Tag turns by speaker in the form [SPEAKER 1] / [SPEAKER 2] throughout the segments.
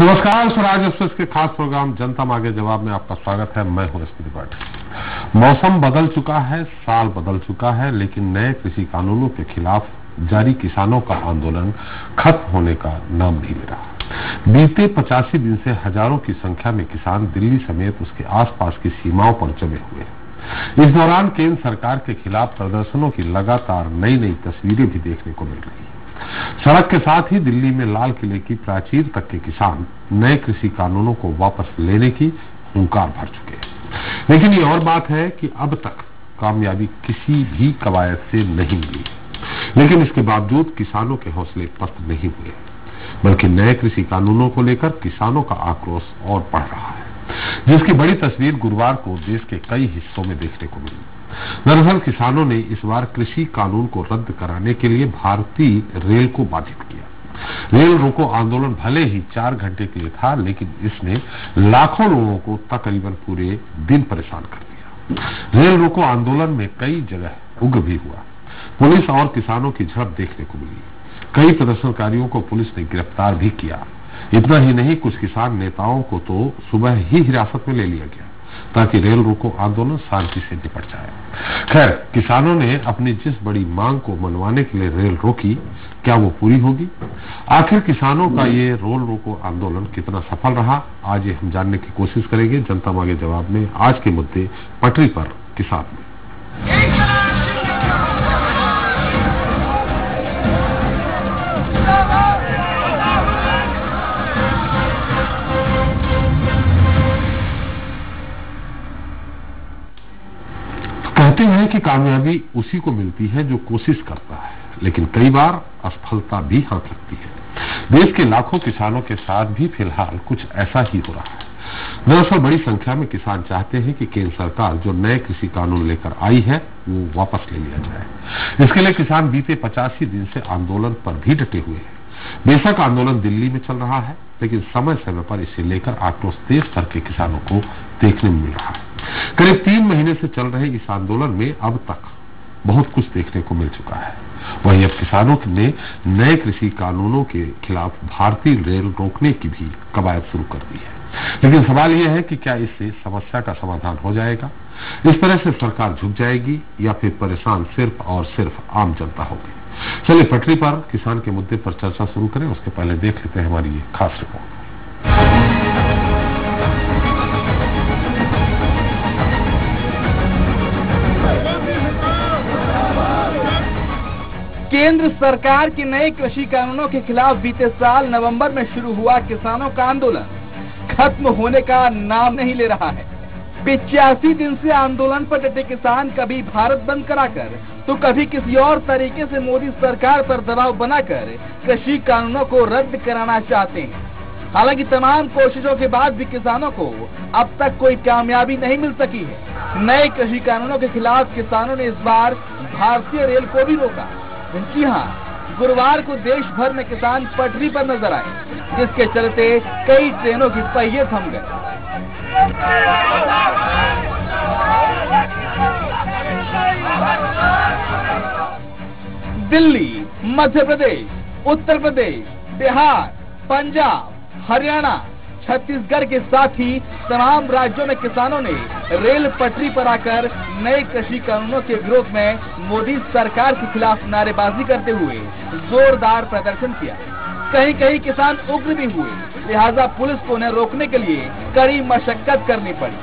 [SPEAKER 1] नमस्कार, स्वराज एक्सप्रेस के खास प्रोग्राम जनता मांगे जवाब में आपका स्वागत है। मैं हूं एसपी त्रिपाठी। मौसम बदल चुका है, साल बदल चुका है, लेकिन नए कृषि कानूनों के खिलाफ जारी किसानों का आंदोलन खत्म होने का नाम नहीं ले रहा। बीते 85 दिन से हजारों की संख्या में किसान दिल्ली समेत उसके आसपास की सीमाओं पर जमे हुए हैं। इस दौरान केंद्र सरकार के खिलाफ प्रदर्शनों की लगातार नई नई तस्वीरें भी देखने को मिल रही है। सड़क के साथ ही दिल्ली में लाल किले की प्राचीर तक के किसान नए कृषि कानूनों को वापस लेने की हुंकार भर चुके हैं। लेकिन ये और बात है कि अब तक कामयाबी किसी भी कवायद से नहीं मिली, लेकिन इसके बावजूद किसानों के हौसले पस्त नहीं हुए, बल्कि नए कृषि कानूनों को लेकर किसानों का आक्रोश और बढ़ रहा है, जिसकी बड़ी तस्वीर गुरुवार को देश के कई हिस्सों में देखने को मिली। दरअसल किसानों ने इस बार कृषि कानून को रद्द कराने के लिए भारतीय रेल को बाधित किया। रेल रोको आंदोलन भले ही 4 घंटे के लिए था, लेकिन इसने लाखों लोगों को तकरीबन पूरे दिन परेशान कर दिया। रेल रोको आंदोलन में कई जगह उग्र भी हुआ। पुलिस और किसानों की झड़प देखने को मिली। कई प्रदर्शनकारियों को पुलिस ने गिरफ्तार भी किया। इतना ही नहीं, कुछ किसान नेताओं को तो सुबह ही हिरासत में ले लिया गया ताकि रेल रोको आंदोलन शांति से निपट जाए। खैर, किसानों ने अपनी जिस बड़ी मांग को मनवाने के लिए रेल रोकी, क्या वो पूरी होगी? आखिर किसानों का ये रेल रोको आंदोलन कितना सफल रहा, आज ये हम जानने की कोशिश करेंगे जनता मांगे जवाब में। आज के मुद्दे पटरी पर किसान में। कहते हैं कि कामयाबी उसी को मिलती है जो कोशिश करता है, लेकिन कई बार असफलता भी हाथ लगती है। देश के लाखों किसानों के साथ भी फिलहाल कुछ ऐसा ही हो रहा है। दरअसल बड़ी संख्या में किसान चाहते हैं कि केंद्र सरकार जो नए कृषि कानून लेकर आई है वो वापस ले लिया जाए। इसके लिए किसान बीते 85 दिन से आंदोलन पर भी डटे हुए हैं। बेशक आंदोलन दिल्ली में चल रहा है, लेकिन समय समय पर इसे लेकर आक्रोश देश भर के किसानों को देखने में मिल रहा है। करीब 3 महीने से चल रहे इस आंदोलन में अब तक बहुत कुछ देखने को मिल चुका है। वहीं अब किसानों ने नए कृषि कानूनों के खिलाफ भारतीय रेल रोकने की भी कवायद शुरू कर दी है। लेकिन सवाल यह है कि क्या इससे समस्या का समाधान हो जाएगा? इस तरह से सरकार झुक जाएगी या फिर परेशान सिर्फ और सिर्फ आम जनता होगी? चलिए पटरी पर किसान के मुद्दे पर चर्चा शुरू करें। उसके पहले देख लेते हैं हमारी ये खास रिपोर्ट।
[SPEAKER 2] केंद्र सरकार के नए कृषि कानूनों के खिलाफ बीते साल नवंबर में शुरू हुआ किसानों का आंदोलन खत्म होने का नाम नहीं ले रहा है। 85 दिन से आंदोलन पर डटे किसान कभी भारत बंद कराकर तो कभी किसी और तरीके से मोदी सरकार पर दबाव बनाकर कृषि कानूनों को रद्द कराना चाहते हैं। हालांकि तमाम कोशिशों के बाद भी किसानों को अब तक कोई कामयाबी नहीं मिल सकी है। नए कृषि कानूनों के खिलाफ किसानों ने इस बार भारतीय रेल को भी रोका। जी हाँ, गुरुवार को देश भर में किसान पटरी पर नजर आए, जिसके चलते कई ट्रेनों के पहिए थम गए। दिल्ली, मध्य प्रदेश, उत्तर प्रदेश, बिहार, पंजाब, हरियाणा, छत्तीसगढ़ के साथ ही तमाम राज्यों में किसानों ने रेल पटरी पर आकर नए कृषि कानूनों के विरोध में मोदी सरकार के खिलाफ नारेबाजी करते हुए जोरदार प्रदर्शन किया। कहीं कहीं किसान उग्र भी हुए, लिहाजा पुलिस को उन्हें रोकने के लिए कड़ी मशक्कत करनी पड़ी।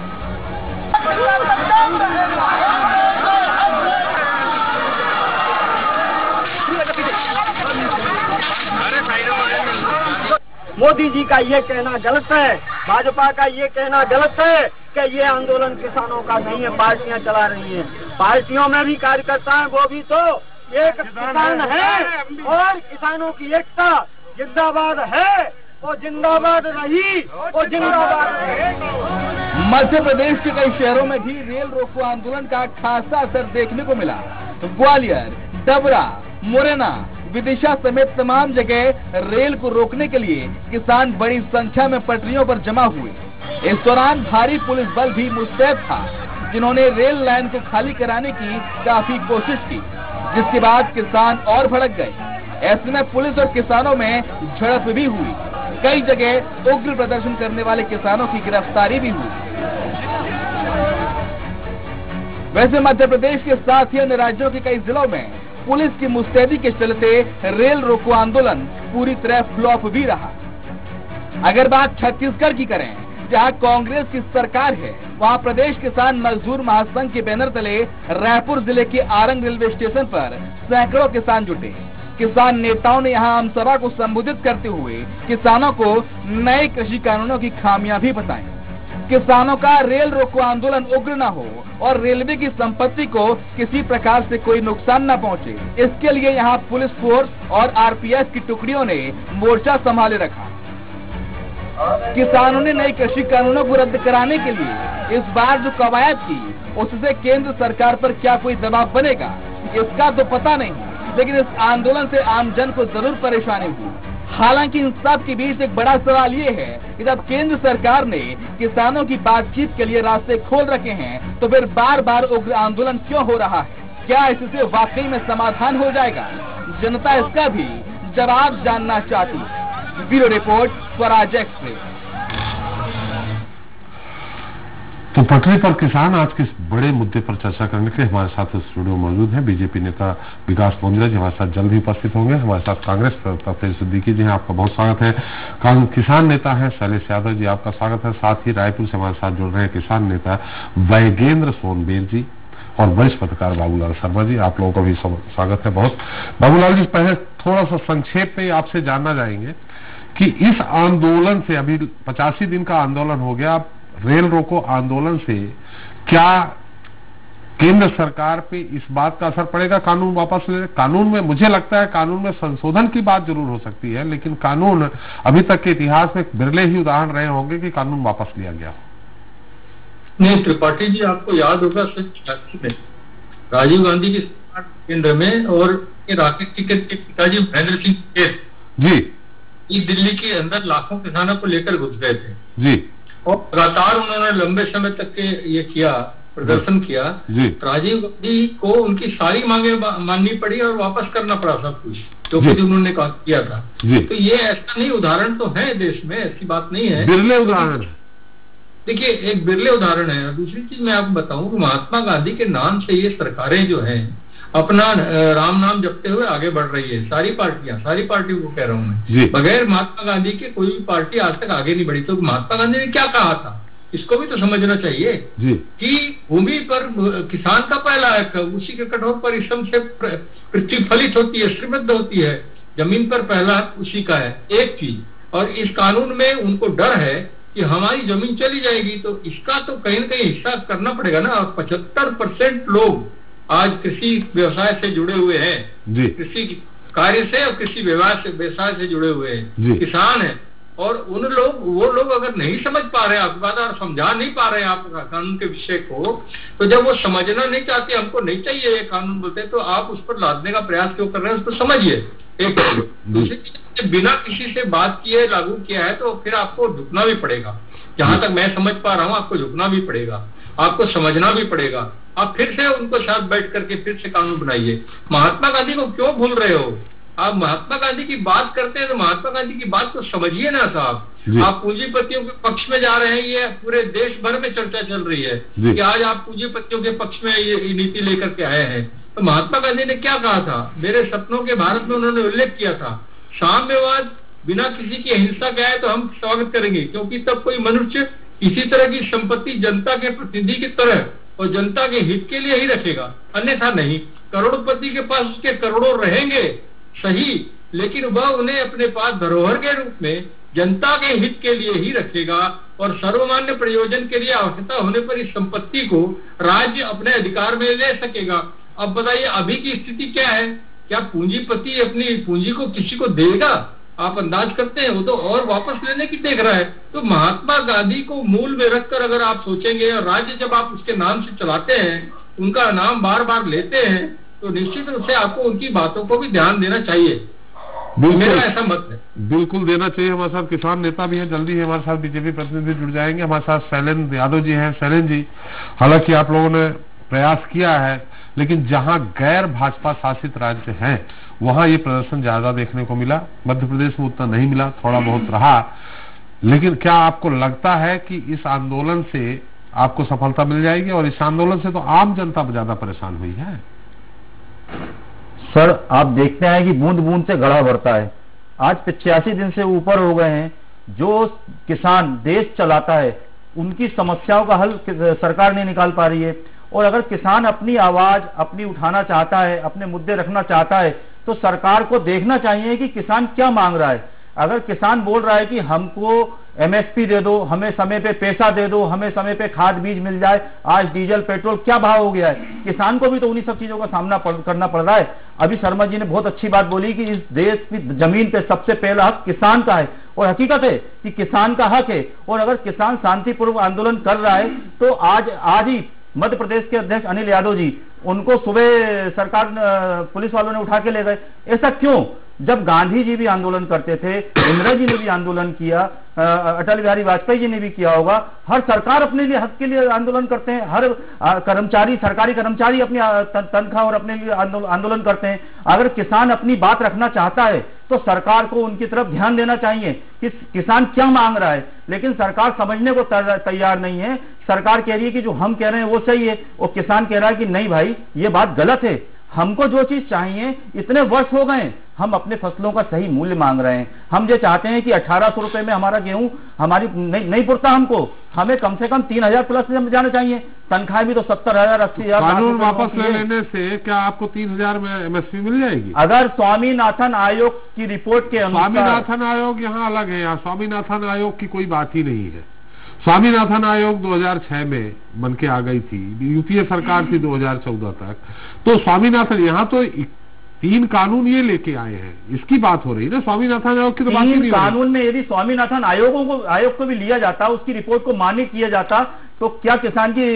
[SPEAKER 3] मोदी जी का ये कहना गलत है, भाजपा का ये कहना गलत है कि ये आंदोलन किसानों का नहीं है, पार्टियां चला रही हैं। पार्टियों में भी कार्यकर्ता हैं, वो भी तो एक किसान है और किसानों की एकता जिंदाबाद है, वो जिंदाबाद रही, वो जिंदाबाद रही।
[SPEAKER 2] मध्य प्रदेश के कई शहरों में भी रेल रोको आंदोलन का खासा असर देखने को मिला। ग्वालियर, डबरा, मुरैना, विदिशा समेत तमाम जगह रेल को रोकने के लिए किसान बड़ी संख्या में पटरियों पर जमा हुए। इस दौरान भारी पुलिस बल भी मुस्तैद था, जिन्होंने रेल लाइन को खाली कराने की काफी कोशिश की, जिसके बाद किसान और भड़क गए। ऐसे में पुलिस और किसानों में झड़प भी हुई। कई जगह उग्र प्रदर्शन करने वाले किसानों की गिरफ्तारी भी हुई। वैसे मध्य प्रदेश के साथ ही अन्य राज्यों के कई जिलों में पुलिस की मुस्तैदी के चलते रेल रोको आंदोलन पूरी तरह फ्लॉप भी रहा। अगर बात छत्तीसगढ़ की करें, जहां कांग्रेस की सरकार है, वहां प्रदेश किसान मजदूर महासंघ के बैनर तले रायपुर जिले के आरंग रेलवे स्टेशन पर सैकड़ों किसान जुटे। किसान नेताओं ने यहां आम सभा को संबोधित करते हुए किसानों को नए कृषि कानूनों की खामियां भी बताई। किसानों का रेल रोको आंदोलन उग्र न हो और रेलवे की संपत्ति को किसी प्रकार से कोई नुकसान न पहुंचे, इसके लिए यहां पुलिस फोर्स और आरपीएफ की टुकड़ियों ने मोर्चा संभाले रखा। किसानों ने नए कृषि कानूनों को रद्द कराने के लिए इस बार जो कवायद की, उससे केंद्र सरकार पर क्या कोई दबाव बनेगा, इसका तो पता नहीं, लेकिन इस आंदोलन से आम जन को जरूर परेशानी हुई। हालांकि इन सब के बीच एक बड़ा सवाल ये है कि जब केंद्र सरकार ने किसानों की बातचीत के लिए रास्ते खोल रखे हैं, तो फिर बार बार उग्र आंदोलन क्यों हो रहा है? क्या इससे वाकई में समाधान हो जाएगा? जनता इसका भी जवाब जानना चाहती है। Bureau report, Swaraj Express.
[SPEAKER 1] तो पटरी पर किसान आज किस बड़े मुद्दे पर चर्चा करने के लिए हमारे साथ स्टूडियो मौजूद हैं। बीजेपी नेता विकास बोंद्रा जी हमारे साथ जल्द ही उपस्थित होंगे। हमारे साथ कांग्रेस प्रत्याशी सिद्दीकी जी हैं, आपका बहुत स्वागत है। किसान नेता हैं शैलेश यादव जी, आपका स्वागत है। साथ ही रायपुर से हमारे साथ जुड़ रहे हैं किसान नेता वैगेंद्र सोनबेर जी और वरिष्ठ पत्रकार बाबूलाल शर्मा जी, आप लोगों का भी स्वागत है बहुत। बाबूलाल जी, पहले थोड़ा सा संक्षेप में आपसे जानना चाहेंगे कि इस आंदोलन से, अभी 85 दिन का आंदोलन हो गया, रेल रोको आंदोलन से क्या केंद्र सरकार पे इस बात का असर पड़ेगा कानून वापस ले? कानून में मुझे लगता है कानून में संशोधन की बात जरूर हो सकती है, लेकिन कानून अभी तक के इतिहास में बिरले ही उदाहरण रहे होंगे कि कानून वापस लिया गया।
[SPEAKER 4] नहीं त्रिपाठी जी, आपको याद होगा में राजीव गांधी की सरकार केंद्र में और राकेश टिकैत के पिताजी महेंद्र सिंह टिकैत
[SPEAKER 1] जी
[SPEAKER 4] ये दिल्ली के अंदर लाखों किसानों को लेकर घुस गए थे
[SPEAKER 1] जी,
[SPEAKER 4] और लगातार उन्होंने लंबे समय तक के ये किया, प्रदर्शन किया जी। राजीव गांधी को उनकी सारी मांगे माननी पड़ी और वापस करना पड़ा सब कुछ जो कुछ उन्होंने किया था जी। तो ये ऐसा नहीं, उदाहरण तो है देश में, ऐसी बात नहीं है,
[SPEAKER 1] बिरले उदाहरण।
[SPEAKER 4] देखिए एक बिरले उदाहरण है। दूसरी चीज मैं आपको बताऊं कि महात्मा गांधी के नाम से ये सरकारें जो हैं अपना राम नाम जपते हुए आगे बढ़ रही है। सारी पार्टियों को कह रहा हूं मैं, बगैर महात्मा गांधी के कोई भी पार्टी आज तक आगे नहीं बढ़ी। तो महात्मा गांधी ने क्या कहा था, इसको भी तो समझना चाहिए जी। कि भूमि पर किसान का पहला हक है, उसी के कठोर परिश्रम से पृथ्वी फलित होती है, समृद्ध होती है, जमीन पर पहला हक उसी का है। एक चीज, और इस कानून में उनको डर है कि हमारी जमीन चली जाएगी, तो इसका तो कहीं ना कहीं हिस्सा करना पड़ेगा ना। 75% लोग आज कृषि व्यवसाय से जुड़े हुए हैं, कृषि कार्य से और कृषि व्यवसाय से जुड़े हुए हैं, किसान हैं। और वो लोग अगर नहीं समझ पा रहे हैं आपकी बात और समझा नहीं पा रहे हैं आप कानून के विषय को, तो जब वो समझना नहीं चाहते, हमको नहीं चाहिए ये कानून बोलते, तो आप उस पर लादने का प्रयास क्यों कर रहे हैं, उसको समझिए। एक दूसरी चीज, बिना किसी से बात किए लागू किया है तो फिर आपको झुकना भी पड़ेगा। जहां तक मैं समझ पा रहा हूं, आपको झुकना भी पड़ेगा, आपको समझना भी पड़ेगा। आप फिर से उनको साथ बैठ करके फिर से कानून बनाइए। महात्मा गांधी को क्यों भूल रहे हो? आप महात्मा गांधी की बात करते हैं तो महात्मा गांधी की बात को समझिए ना साहब। आप पूंजीपतियों के पक्ष में जा रहे हैं, ये पूरे देश भर में चर्चा चल रही है कि आज आप पूंजीपतियों के पक्ष में ये नीति लेकर के आए हैं। तो महात्मा गांधी ने क्या कहा था? मेरे सपनों के भारत में उन्होंने उल्लेख किया था, साम्यवाद बिना किसी की हिंसा के आए तो हम स्वागत करेंगे, क्योंकि तब कोई मनुष्य इसी तरह की संपत्ति जनता के प्रतिनिधि की तरह और जनता के हित के लिए ही रखेगा, अन्यथा नहीं। करोड़पति के पास उसके करोड़ों रहेंगे सही, लेकिन वह उन्हें अपने पास धरोहर के रूप में जनता के हित के लिए ही रखेगा और सर्वमान्य प्रयोजन के लिए आवश्यकता होने पर इस संपत्ति को राज्य अपने अधिकार में ले सकेगा। अब बताइए अभी की स्थिति क्या है? क्या पूंजीपति अपनी पूंजी को किसी को देगा? आप अंदाज करते हैं, वो तो और वापस लेने की देख रहा है। तो महात्मा गांधी को मूल में रखकर अगर आप सोचेंगे और राज्य जब आप उसके नाम से चलाते हैं, उनका नाम बार बार लेते हैं, तो निश्चित रूप से आपको उनकी बातों को भी ध्यान देना चाहिए। मेरा ऐसा मत है।
[SPEAKER 1] बिल्कुल देना चाहिए। हमारे साथ किसान नेता भी हैं, जल्दी ही हमारे साथ बीजेपी प्रतिनिधि जुड़ जाएंगे। हमारे साथ शैलेंद्र यादव जी हैं। शैलेंद्र जी, हालांकि आप लोगों ने प्रयास किया है, लेकिन जहां गैर भाजपा शासित राज्य हैं वहां ये प्रदर्शन ज्यादा देखने को मिला। मध्य प्रदेश में उतना नहीं मिला, थोड़ा बहुत रहा। लेकिन क्या आपको लगता है कि इस आंदोलन से आपको सफलता मिल जाएगी? और इस आंदोलन से तो आम जनता ज्यादा परेशान हुई है।
[SPEAKER 5] सर, आप देखते हैं कि बूंद बूंद से घड़ा भरता है। आज 85 दिन से ऊपर हो गए हैं। जो किसान देश चलाता है उनकी समस्याओं का हल सरकार नहीं निकाल पा रही है। और अगर किसान अपनी आवाज अपनी उठाना चाहता है, अपने मुद्दे रखना चाहता है, तो सरकार को देखना चाहिए कि किसान क्या मांग रहा है। अगर किसान बोल रहा है कि हमको एमएसपी दे दो, हमें समय पे पैसा दे दो, हमें समय पे खाद बीज मिल जाए, आज डीजल पेट्रोल क्या भाव हो गया है, किसान को भी तो उन्हीं सब चीजों का सामना करना पड़ रहा है। अभी शर्मा जी ने बहुत अच्छी बात बोली कि इस देश की जमीन पे सबसे पहला हक किसान का है, और हकीकत है कि किसान का हक है। और अगर किसान शांतिपूर्वक आंदोलन कर रहा है तो आज ही मध्य प्रदेश के अध्यक्ष अनिल यादव जी, उनको सुबह सरकार पुलिस वालों ने उठा के ले गए। ऐसा क्यों? जब गांधी जी भी आंदोलन करते थे, इंदिरा जी ने भी आंदोलन किया, अटल बिहारी वाजपेयी जी ने भी किया होगा। हर सरकार अपने लिए हक के लिए आंदोलन करते हैं। हर कर्मचारी, सरकारी कर्मचारी अपनी तनख्वाह और अपने लिए आंदोलन करते हैं। अगर किसान अपनी बात रखना चाहता है तो सरकार को उनकी तरफ ध्यान देना चाहिए कि किसान क्या मांग रहा है। लेकिन सरकार समझने को तैयार नहीं है। सरकार कह रही है कि जो हम कह रहे हैं वो सही है, और किसान कह रहा है कि नहीं भाई, ये बात गलत है। हमको जो चीज चाहिए, इतने वर्ष हो गए हम अपने फसलों का सही मूल्य मांग रहे हैं। हम ये चाहते हैं कि 1800 रुपए में हमारा गेहूं हमारी नहीं पुरता, हमें कम से कम 3000 प्लस जाना चाहिए। तनख्वाह भी तो 70,000 80,000।
[SPEAKER 1] कानून वापस ले लेने से क्या आपको 3000 में एमएसपी मिल जाएगी?
[SPEAKER 5] अगर स्वामीनाथन आयोग की रिपोर्ट के अनुसार,
[SPEAKER 1] स्वामीनाथन आयोग यहाँ अलग है, यहाँ स्वामीनाथन आयोग की कोई बात ही नहीं है। स्वामीनाथन आयोग 2006 में बन के आ गई थी, यूपीए सरकार थी 2014 तक। तो स्वामीनाथन, यहाँ तो 3 कानून ये लेके आए हैं, इसकी बात हो रही है ना। स्वामीनाथन आयोग की तो बात ही नहीं।
[SPEAKER 5] कानून में यदि स्वामीनाथन आयोग को भी लिया जाता, उसकी रिपोर्ट को मान्य किया जाता, तो क्या किसान की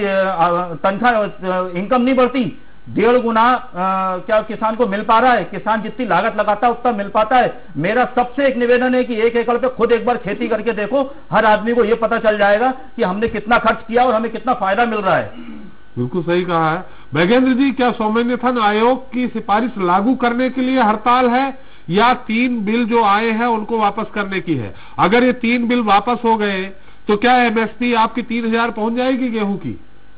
[SPEAKER 5] तनख्वाह इनकम नहीं बढ़ती? 1.5 गुना क्या किसान को मिल पा रहा है? किसान जितनी लागत लगाता है उतना मिल पाता है? मेरा सबसे एक निवेदन है कि 1 एकड़ पे खुद एक बार खेती करके देखो, हर आदमी को यह पता चल जाएगा कि हमने कितना खर्च किया और हमें कितना फायदा मिल रहा है।
[SPEAKER 1] बिल्कुल सही कहा है बैगेंद्र जी। क्या स्वामीनाथन आयोग की सिफारिश लागू करने के लिए हड़ताल है, या 3 बिल जो आए हैं उनको वापस करने की है? अगर ये 3 बिल वापस हो गए तो क्या एमएसपी आपकी 3000 पहुंच जाएगी गेहूं की?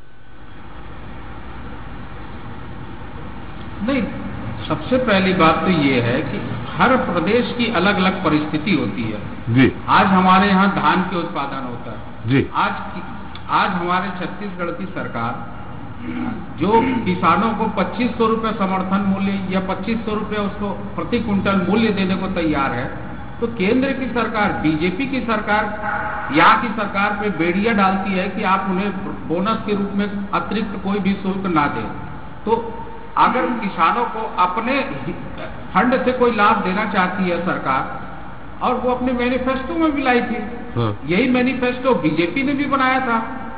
[SPEAKER 6] नहीं, सबसे पहली बात तो ये है कि हर प्रदेश की अलग अलग परिस्थिति होती है
[SPEAKER 1] जी।
[SPEAKER 6] आज हमारे यहाँ धान के उत्पादन होता है
[SPEAKER 1] जी।
[SPEAKER 6] आज हमारे छत्तीसगढ़ की सरकार जो किसानों को 2500 रुपये समर्थन मूल्य या 2500 रुपये उसको प्रति क्विंटल मूल्य देने को तैयार है, तो केंद्र की सरकार, बीजेपी की सरकार, यहाँ की सरकार पे बेड़िया डालती है कि आप उन्हें बोनस के रूप में अतिरिक्त कोई भी शुल्क ना दें। तो अगर किसानों को अपने फंड से कोई लाभ देना चाहती है सरकार, और वो अपने मैनिफेस्टो में भी लाई थी, यही मैनिफेस्टो बीजेपी ने भी बनाया था,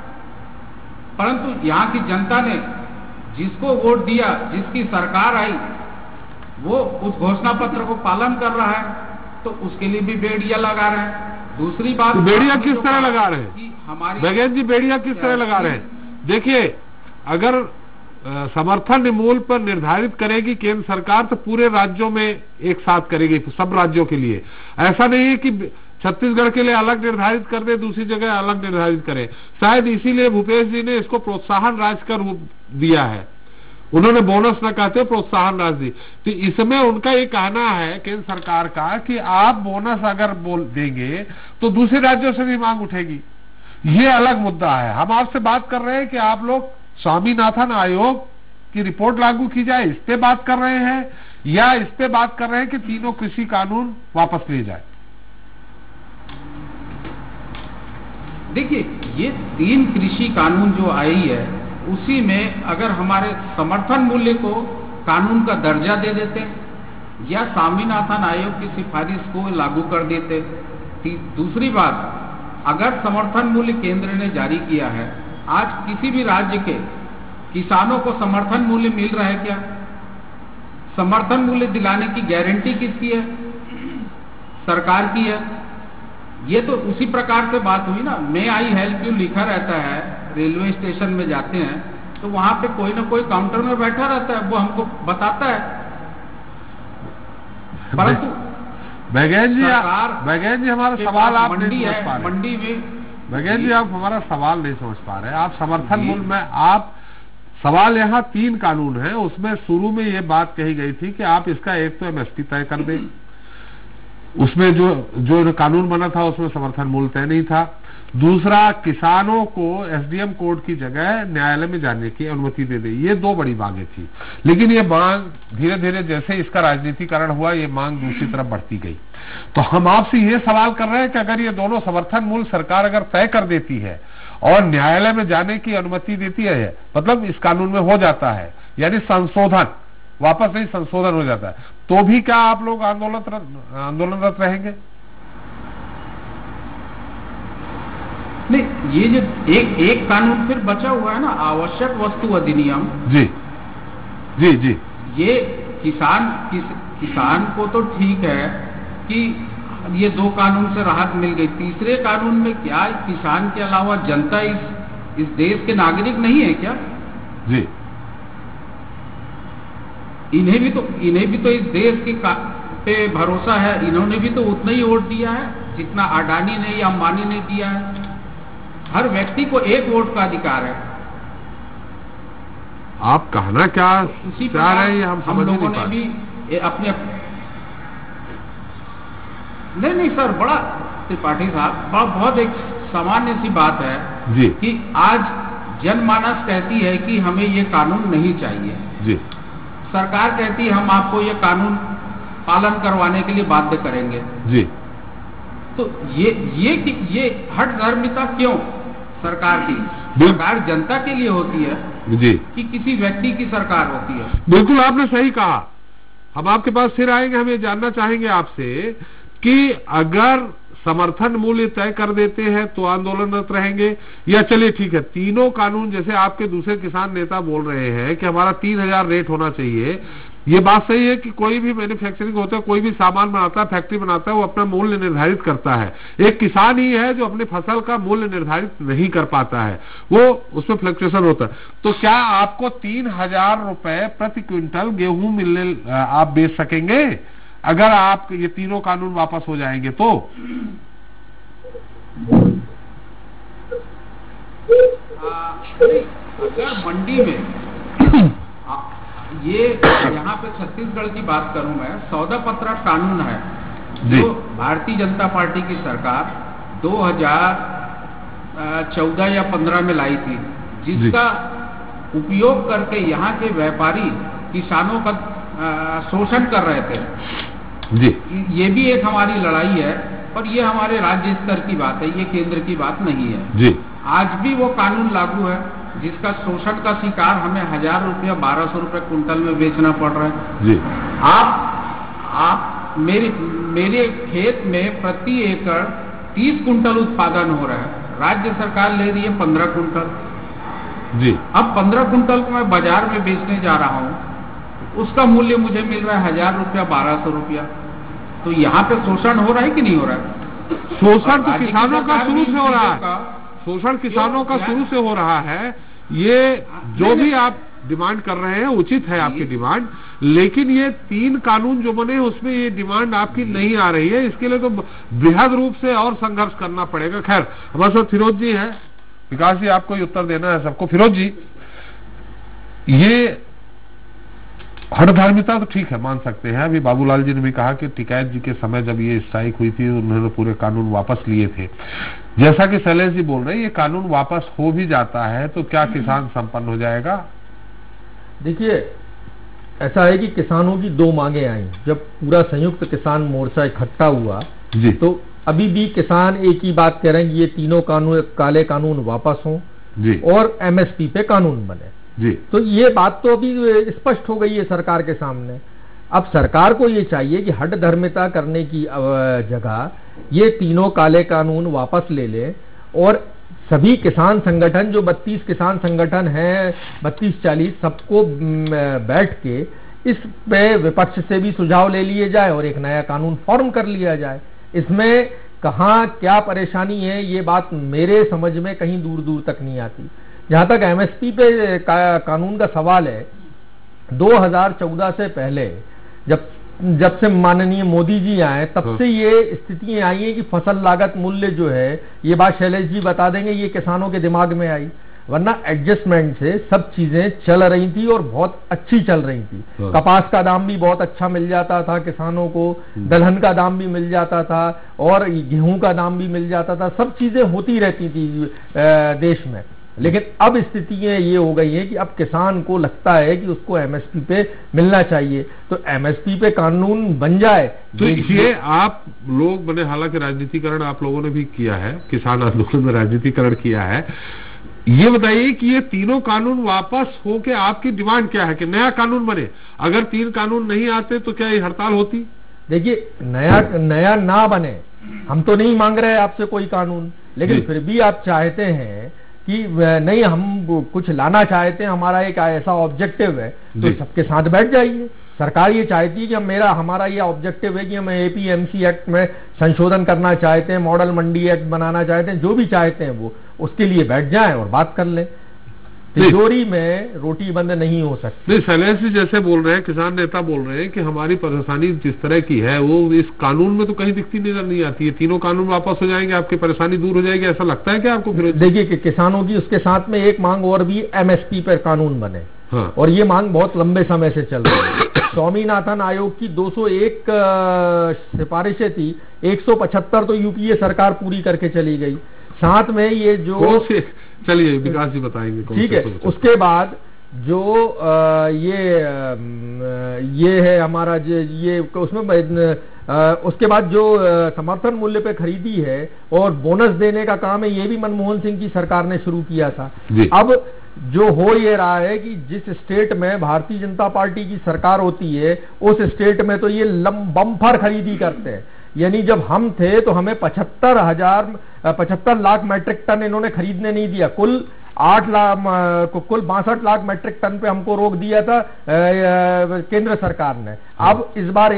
[SPEAKER 6] परंतु यहाँ की जनता ने जिसको वोट दिया, जिसकी सरकार आई, वो उस घोषणा पत्र को पालन कर रहा है, तो उसके लिए भी बेड़िया लगा रहे हैं। दूसरी बात,
[SPEAKER 1] तो बेड़िया किस तरह लगा रहे हैं हमारी बैगेंद्र जी? बेड़िया किस तरह लगा रहे हैं? देखिए, अगर समर्थन मूल्य पर निर्धारित करेगी केंद्र सरकार, तो पूरे राज्यों में एक साथ करेगी, सब राज्यों के लिए। ऐसा नहीं है कि छत्तीसगढ़ के लिए अलग निर्धारित कर दे, दूसरी जगह अलग निर्धारित करे। शायद इसीलिए भूपेश जी ने इसको प्रोत्साहन राशि का रूप दिया है। उन्होंने बोनस न कहते प्रोत्साहन राशि। तो इसमें उनका ये कहना है केंद्र सरकार का कि आप बोनस अगर बोल देंगे तो दूसरे राज्यों से भी मांग उठेगी। ये अलग मुद्दा है। हम आपसे बात कर रहे हैं कि आप लोग स्वामीनाथन आयोग की रिपोर्ट लागू की जाए, इस पे बात कर रहे हैं, या इस पे बात कर रहे हैं कि तीनों कृषि कानून वापस लिए जाए?
[SPEAKER 6] देखिए, ये 3 कृषि कानून जो आई है, उसी में अगर हमारे समर्थन मूल्य को कानून का दर्जा दे देते या स्वामीनाथन आयोग की सिफारिश को लागू कर देते। दूसरी बात, अगर समर्थन मूल्य केंद्र ने जारी किया है, आज किसी भी राज्य के किसानों को समर्थन मूल्य मिल रहा है क्या? समर्थन मूल्य दिलाने की गारंटी किसकी है? सरकार की है। ये तो उसी प्रकार से बात हुई ना, मे आई हेल्प यू लिखा रहता है, रेलवे स्टेशन में जाते हैं तो वहां पे कोई ना कोई काउंटर में बैठा रहता है, वो हमको बताता है। परंतु
[SPEAKER 1] बैगेन जी हमारा सवाल आप
[SPEAKER 6] मंडी
[SPEAKER 1] नहीं समझ
[SPEAKER 6] है,
[SPEAKER 1] पा रहे।
[SPEAKER 6] मंडी में
[SPEAKER 1] बैगेन जी आप हमारा सवाल नहीं समझ पा रहे। आप समर्थन मूल्य में आप सवाल यहाँ 3 कानून है, उसमें शुरू में ये बात कही गई थी कि आप इसका एक तो एमएसपी तय कर दें, उसमें जो कानून बना था उसमें समर्थन मूल्य तय नहीं था। दूसरा, किसानों को एसडीएम कोर्ट की जगह न्यायालय में जाने की अनुमति दे दे। ये 2 बड़ी मांगे थी, लेकिन ये मांग धीरे धीरे जैसे इसका राजनीतिकरण हुआ, ये मांग दूसरी तरफ बढ़ती गई। तो हम आपसे ये सवाल कर रहे हैं कि अगर ये दोनों समर्थन मूल्य सरकार अगर तय कर देती है और न्यायालय में जाने की अनुमति देती है, मतलब इस कानून में हो जाता है, यानी संशोधन, वापस नहीं संशोधन हो जाता है, तो भी क्या आप लोग आंदोलनरत रहेंगे?
[SPEAKER 6] नहीं, ये जो एक कानून फिर बचा हुआ है ना, आवश्यक वस्तु अधिनियम।
[SPEAKER 1] जी जी जी,
[SPEAKER 6] ये किसान को तो ठीक है कि ये 2 कानून से राहत मिल गई। तीसरे कानून में क्या किसान के अलावा जनता इस देश के नागरिक नहीं है क्या?
[SPEAKER 1] जी,
[SPEAKER 6] इन्हें भी तो इस देश के पे भरोसा है। इन्होंने भी तो उतना ही वोट दिया है जितना अडानी ने या अंबानी ने दिया है। हर व्यक्ति को 1 वोट का अधिकार है।
[SPEAKER 1] आप कहना क्या चाह रहे हैं हम समझ नहीं पा रहे।
[SPEAKER 6] भी अपने नहीं सर, बड़ा त्रिपाठी साहब, बहुत एक सामान्य सी बात है
[SPEAKER 1] जी
[SPEAKER 6] कि आज जनमानस कहती है कि हमें ये कानून नहीं चाहिए
[SPEAKER 1] जी,
[SPEAKER 6] सरकार कहती है हम आपको ये कानून पालन करवाने के लिए बाध्य करेंगे
[SPEAKER 1] जी।
[SPEAKER 6] तो ये हठ धर्मिता क्यों सरकार की? सरकार जनता के लिए होती है
[SPEAKER 1] जी
[SPEAKER 6] कि किसी व्यक्ति की सरकार होती है?
[SPEAKER 1] बिल्कुल आपने सही कहा। हम आपके पास फिर आएंगे, हम ये जानना चाहेंगे आपसे कि अगर समर्थन मूल्य तय कर देते हैं तो आंदोलनरत रहेंगे, या चलिए ठीक है, तीनों कानून जैसे आपके दूसरे किसान नेता बोल रहे हैं कि हमारा 3000 रेट होना चाहिए, ये बात सही है कि कोई भी मैन्युफैक्चरिंग होता है, कोई भी सामान बनाता है, फैक्ट्री बनाता है, वो अपना मूल्य निर्धारित करता है। एक किसान ही है जो अपनी फसल का मूल्य निर्धारित नहीं कर पाता है, वो उसमें फ्लक्चुएशन होता है। तो क्या आपको 3000 रुपए प्रति क्विंटल गेहूं मिलने आप बेच सकेंगे अगर आप ये तीनों कानून वापस हो जाएंगे तो?
[SPEAKER 6] अगर मंडी में ये यहाँ पे छत्तीसगढ़ की बात करूं मैं, सौदा पत्रक कानून है जो भारतीय जनता पार्टी की सरकार 2014 या 15 में लाई थी, जिसका उपयोग करके यहाँ के व्यापारी किसानों का शोषण कर रहे थे
[SPEAKER 1] जी।
[SPEAKER 6] ये भी एक हमारी लड़ाई है और ये हमारे राज्य स्तर की बात है, ये केंद्र की बात नहीं है
[SPEAKER 1] जी। आज
[SPEAKER 6] भी वो कानून लागू है जिसका शोषण का शिकार हमें 1000 रुपया 1200 रुपये कुंटल में बेचना पड़ रहा है
[SPEAKER 1] जी।
[SPEAKER 6] आप मेरे खेत में प्रति एकड़ 30 कुंटल उत्पादन हो रहा है, राज्य सरकार ले रही है 15 कुंटल
[SPEAKER 1] जी।
[SPEAKER 6] अब 15 कुंटल को मैं बाजार में बेचने जा रहा हूँ, उसका मूल्य मुझे मिल रहा है 1000 रुपया 1200 रुपया। तो यहाँ पे शोषण हो रहा है कि नहीं हो रहा है?
[SPEAKER 1] शोषण तो किसानों का शुरू से हो रहा है, शोषण किसानों का शुरू से हो रहा है। ये जो भी आप डिमांड कर रहे हैं उचित है आपकी डिमांड, लेकिन ये 3 कानून जो बने उसमें ये डिमांड आपकी नहीं आ रही है। इसके लिए तो बृहद रूप से और संघर्ष करना पड़ेगा। खैर, हमारे साथ फिरोज जी हैं। विकास जी, आपको उत्तर देना है सबको। फिरोज जी, ये हठधार्मिता तो ठीक है, मान सकते हैं। अभी बाबूलाल जी ने भी कहा कि टिकैत जी के समय जब ये स्ट्राइक हुई थी उन्होंने पूरे कानून वापस लिए थे। जैसा कि शैलेश जी बोल रहे हैं, ये कानून वापस हो भी जाता है तो क्या किसान संपन्न हो जाएगा?
[SPEAKER 7] देखिए, ऐसा है कि किसानों की 2 मांगे आई। जब पूरा संयुक्त किसान मोर्चा इकट्ठा हुआ
[SPEAKER 1] जी,
[SPEAKER 7] तो अभी भी किसान एक ही बात कह रहे हैं कि ये तीनों कानून, काले कानून वापस हों जी, और एमएसपी पे कानून बने
[SPEAKER 1] जी।
[SPEAKER 7] तो ये बात तो अभी स्पष्ट हो गई है सरकार के सामने। अब सरकार को ये चाहिए कि हठ धर्मिता करने की जगह ये तीनों काले कानून वापस ले ले और सभी किसान संगठन, जो 32 किसान संगठन हैं, 32-40, सबको बैठ के इस पे विपक्ष से भी सुझाव ले लिए जाए और एक नया कानून फॉर्म कर लिया जाए। इसमें कहाँ क्या परेशानी है, ये बात मेरे समझ में कहीं दूर दूर तक नहीं आती। जहां तक एमएसपी पे कानून का सवाल है, 2014 से पहले जब से माननीय मोदी जी आए तब से ये स्थितियां आई हैं कि फसल लागत मूल्य जो है, ये बात शैलेश जी बता देंगे, ये किसानों के दिमाग में आई, वरना एडजस्टमेंट से सब चीजें चल रही थी और बहुत अच्छी चल रही थी। कपास का दाम भी बहुत अच्छा मिल जाता था किसानों को, दलहन का दाम भी मिल जाता था और गेहूं का दाम भी मिल जाता था, सब चीजें होती रहती थी देश में। लेकिन अब स्थितियां ये हो गई हैं कि अब किसान को लगता है कि उसको एमएसपी पे मिलना चाहिए, तो एमएसपी पे कानून बन जाए।
[SPEAKER 1] तो ये आप लोग बने, हालांकि राजनीतिकरण आप लोगों ने भी किया है, किसान आंदोलन में राजनीतिकरण किया है, ये बताइए कि ये तीनों कानून वापस हो के आपकी डिमांड क्या है कि नया कानून बने? अगर 3 कानून नहीं आते तो क्या ये हड़ताल होती?
[SPEAKER 7] देखिए, नया ना बने, हम तो नहीं मांग रहे आपसे कोई कानून, लेकिन फिर भी आप चाहते हैं कि नहीं, हम कुछ लाना चाहते हैं, हमारा एक ऐसा ऑब्जेक्टिव है, तो सबके साथ बैठ जाइए। सरकार ये चाहती है कि हमारा ये ऑब्जेक्टिव है कि हम एपीएमसी एक्ट में संशोधन करना चाहते हैं, मॉडल मंडी एक्ट बनाना चाहते हैं, जो भी चाहते हैं वो उसके लिए बैठ जाएं और बात कर लें। तिजोरी में रोटी बंद नहीं हो सकती।
[SPEAKER 1] नहीं, शैलेश जी जैसे बोल रहे हैं, किसान नेता बोल रहे हैं कि हमारी परेशानी जिस तरह की है वो इस कानून में तो कहीं दिखती नजर नहीं आती है। तीनों कानून वापस हो जाएंगे, आपकी परेशानी दूर हो जाएगी, ऐसा लगता है क्या आपको? फिर
[SPEAKER 7] देखिए कि किसानों की उसके साथ में एक मांग और भी, एमएसपी पर कानून बने।
[SPEAKER 1] हाँ।
[SPEAKER 7] और ये मांग बहुत लंबे समय से चल रही है। स्वामीनाथन आयोग की 201 सिफारिशें थी, 175 तो यूपीए सरकार पूरी करके चली गई। साथ में ये जो,
[SPEAKER 1] चलिए विकास जी बताएंगे,
[SPEAKER 7] ठीक है। उसके बाद जो ये है हमारा ये उसमें उसके बाद जो समर्थन मूल्य पे खरीदी है और बोनस देने का काम है, ये भी मनमोहन सिंह की सरकार ने शुरू किया था। अब जो हो ये रहा है कि जिस स्टेट में भारतीय जनता पार्टी की सरकार होती है, उस स्टेट में तो ये बम्पर खरीदी करते हैं। यानी जब हम थे तो हमें 75 लाख मैट्रिक टन इन्होंने खरीदने नहीं दिया, कुल 62 लाख मैट्रिक टन पे हमको रोक दिया था केंद्र सरकार ने। अब इस बार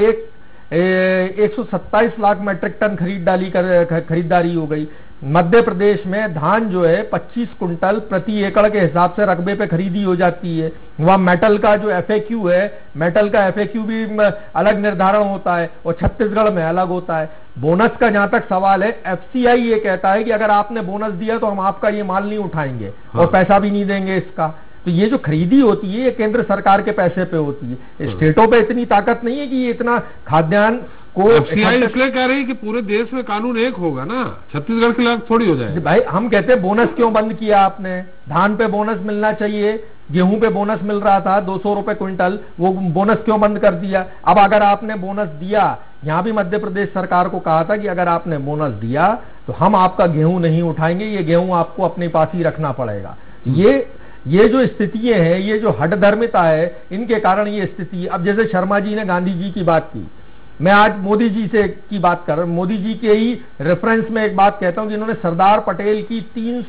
[SPEAKER 7] 127 लाख मैट्रिक टन खरीदारी हो गई। मध्य प्रदेश में धान जो है 25 कुंटल प्रति एकड़ के हिसाब से रकबे पे खरीदी हो जाती है। वहाँ मेटल का जो एफएक्यू है, मेटल का एफएक्यू भी अलग निर्धारण होता है और छत्तीसगढ़ में अलग होता है। बोनस का जहां तक सवाल है, एफसीआई ये कहता है कि अगर आपने बोनस दिया तो हम आपका ये माल नहीं उठाएंगे और पैसा भी नहीं देंगे इसका। तो ये जो खरीदी होती है ये केंद्र सरकार के पैसे पे होती है। स्टेटों पे इतनी ताकत नहीं है कि ये इतना खाद्यान्न को,
[SPEAKER 1] एफसीआई इसलिए कह रही है कि पूरे देश में कानून एक होगा ना, छत्तीसगढ़ के लायक थोड़ी हो जाए।
[SPEAKER 7] भाई हम कहते हैं बोनस क्यों बंद किया आपने? धान पे बोनस मिलना चाहिए, गेहूं पे बोनस मिल रहा था 200 रुपए क्विंटल, वो बोनस क्यों बंद कर दिया? अब अगर आपने बोनस दिया, यहां भी मध्य प्रदेश सरकार को कहा था कि अगर आपने बोनस दिया तो हम आपका गेहूं नहीं उठाएंगे, ये गेहूं आपको अपने पास ही रखना पड़ेगा। ये जो स्थितियां हैं, ये जो हठधर्मिता है, इनके कारण ये स्थिति। अब जैसे शर्मा जी ने गांधी जी की बात की, मैं आज मोदी जी से की बात कर रहा हूं, मोदी जी के ही रेफरेंस में एक बात कहता हूं, जिन्होंने सरदार पटेल की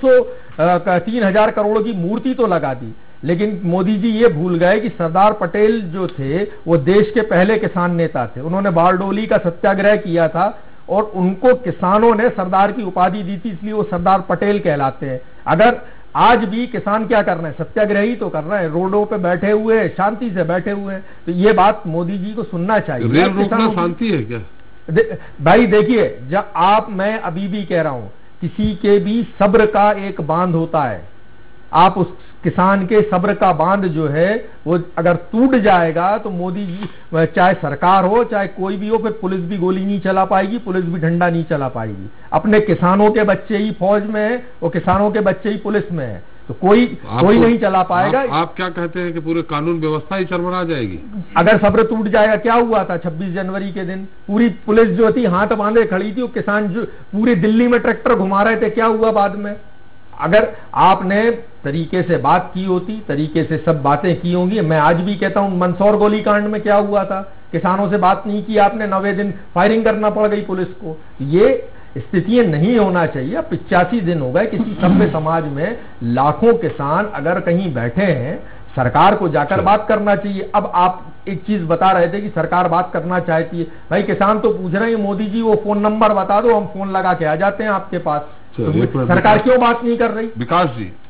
[SPEAKER 7] 3,000 करोड़ की मूर्ति तो लगा दी, लेकिन मोदी जी ये भूल गए कि सरदार पटेल जो थे वो देश के पहले किसान नेता थे। उन्होंने बारडोली का सत्याग्रह किया था और उनको किसानों ने सरदार की उपाधि दी थी, इसलिए वो सरदार पटेल कहलाते हैं। अगर आज भी किसान क्या कर रहे हैं? सत्याग्रही तो कर रहे हैं, रोडों पे बैठे हुए हैं, शांति से बैठे हुए हैं। तो ये बात मोदी जी को सुनना चाहिए।
[SPEAKER 1] रेल रोकना शांति है क्या?
[SPEAKER 7] भाई देखिए, जब मैं अभी भी कह रहा हूं, किसी के भी सब्र का एक बांध होता है। आप उस किसान के सब्र का बांध जो है वो अगर टूट जाएगा तो मोदी जी, चाहे सरकार हो चाहे कोई भी हो, फिर पुलिस भी गोली नहीं चला पाएगी, पुलिस भी डंडा नहीं चला पाएगी। अपने किसानों के बच्चे ही फौज में है और किसानों के बच्चे ही पुलिस में है, तो कोई नहीं चला पाएगा।
[SPEAKER 1] आप क्या कहते हैं कि पूरे कानून व्यवस्था ही चरमरा जाएगी
[SPEAKER 7] अगर सब्र टूट जाएगा? क्या हुआ था 26 जनवरी के दिन? पूरी पुलिस जो थी हाथ बांधे खड़ी थी, वो किसान जो पूरी दिल्ली में ट्रैक्टर घुमा रहे थे, क्या हुआ बाद में? अगर आपने तरीके से बात की होती, तरीके से सब बातें की होंगी। मैं आज भी कहता हूं, मंदसौर गोलीकांड में क्या हुआ था? किसानों से बात नहीं की आपने, 9वें दिन फायरिंग करना पड़ गई पुलिस को। ये स्थितियां नहीं होना चाहिए। 85 दिन हो गए, किसी सभ्य समाज में लाखों किसान अगर कहीं बैठे हैं, सरकार को जाकर बात करना चाहिए। अब आप एक चीज बता रहे थे कि सरकार बात करना चाहती है। भाई किसान तो पूछ रहे हैं, मोदी जी वो फोन नंबर बता दो, हम फोन लगा के आ जाते हैं आपके पास। तो सरकार क्यों बात नहीं कर रही?
[SPEAKER 1] विकास जी,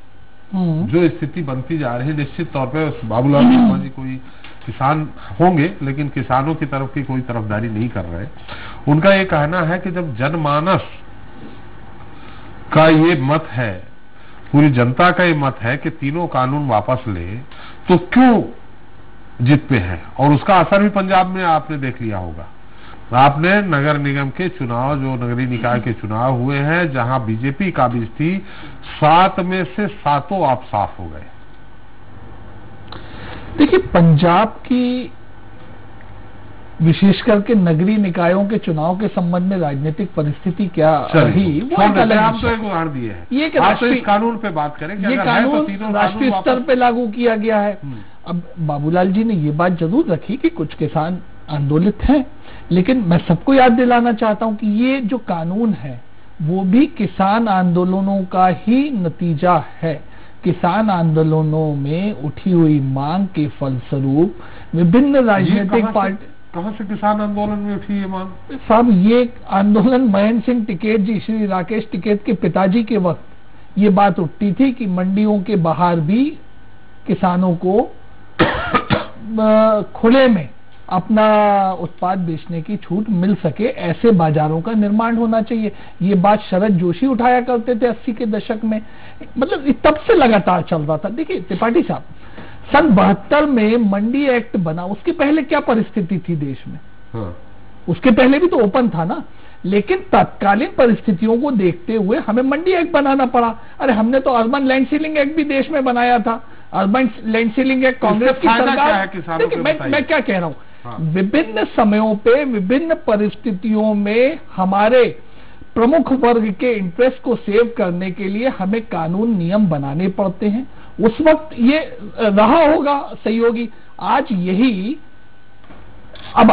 [SPEAKER 1] जो स्थिति बनती जा रही है, निश्चित तौर पे बाबूलाल शर्मा जी कोई किसान होंगे, लेकिन किसानों की तरफ की कोई तरफदारी नहीं कर रहे। उनका ये कहना है कि जब जनमानस का ये मत है, पूरी जनता का ये मत है कि तीनों कानून वापस ले, तो क्यों जिद पे है? और उसका असर भी पंजाब में आपने देख लिया होगा। आपने नगर निगम के चुनाव, जो नगरीय निकाय के चुनाव हुए हैं, जहां बीजेपी काबिज थी, 7 में से 7 आप साफ हो गए।
[SPEAKER 8] देखिए, पंजाब की विशेष करके नगरीय निकायों के चुनाव के संबंध में राजनीतिक परिस्थिति क्या रही, वो एक अलग
[SPEAKER 1] आप तो एक उदाहरण दिए हैं।
[SPEAKER 8] ये
[SPEAKER 1] आप तो इस कानून पे बात करें कि
[SPEAKER 8] ये
[SPEAKER 1] अगर
[SPEAKER 8] कानून
[SPEAKER 1] है तो
[SPEAKER 8] राष्ट्रीय स्तर पे लागू किया गया है। अब बाबूलाल जी ने ये बात जरूर रखी कि कुछ किसान आंदोलित हैं, लेकिन मैं सबको याद दिलाना चाहता हूं कि ये जो कानून है वो भी किसान आंदोलनों का ही नतीजा है। किसान आंदोलनों में उठी हुई मांग के फलस्वरूप विभिन्न राजनीतिक पार्टी।
[SPEAKER 1] कहां से किसान आंदोलन में उठी ये मांग?
[SPEAKER 8] साहब, ये आंदोलन महेंद्र सिंह टिकैत जी, श्री राकेश टिकैत के पिताजी के वक्त ये बात उठती थी कि मंडियों के बाहर भी किसानों को खुले में अपना उत्पाद बेचने की छूट मिल सके, ऐसे बाजारों का निर्माण होना चाहिए। ये बात शरद जोशी उठाया करते थे 80 के दशक में, मतलब तब से लगातार चल रहा था। देखिए त्रिपाठी साहब, सन 72 में मंडी एक्ट बना, उसके पहले क्या परिस्थिति थी देश में?
[SPEAKER 1] हाँ।
[SPEAKER 8] उसके पहले भी तो ओपन था ना, लेकिन तत्कालीन परिस्थितियों को देखते हुए हमें मंडी एक्ट बनाना पड़ा। अरे हमने तो अर्बन लैंड सीलिंग एक्ट भी देश में बनाया था। Urban land ceiling act Congress की सरकार। देखिए मैं क्या कह रहा हूं,
[SPEAKER 1] हाँ।
[SPEAKER 8] विभिन्न समयों पे विभिन्न परिस्थितियों में हमारे प्रमुख वर्ग के इंटरेस्ट को सेव करने के लिए हमें कानून नियम बनाने पड़ते हैं। उस वक्त ये रहा होगा सहयोगी, आज यही अब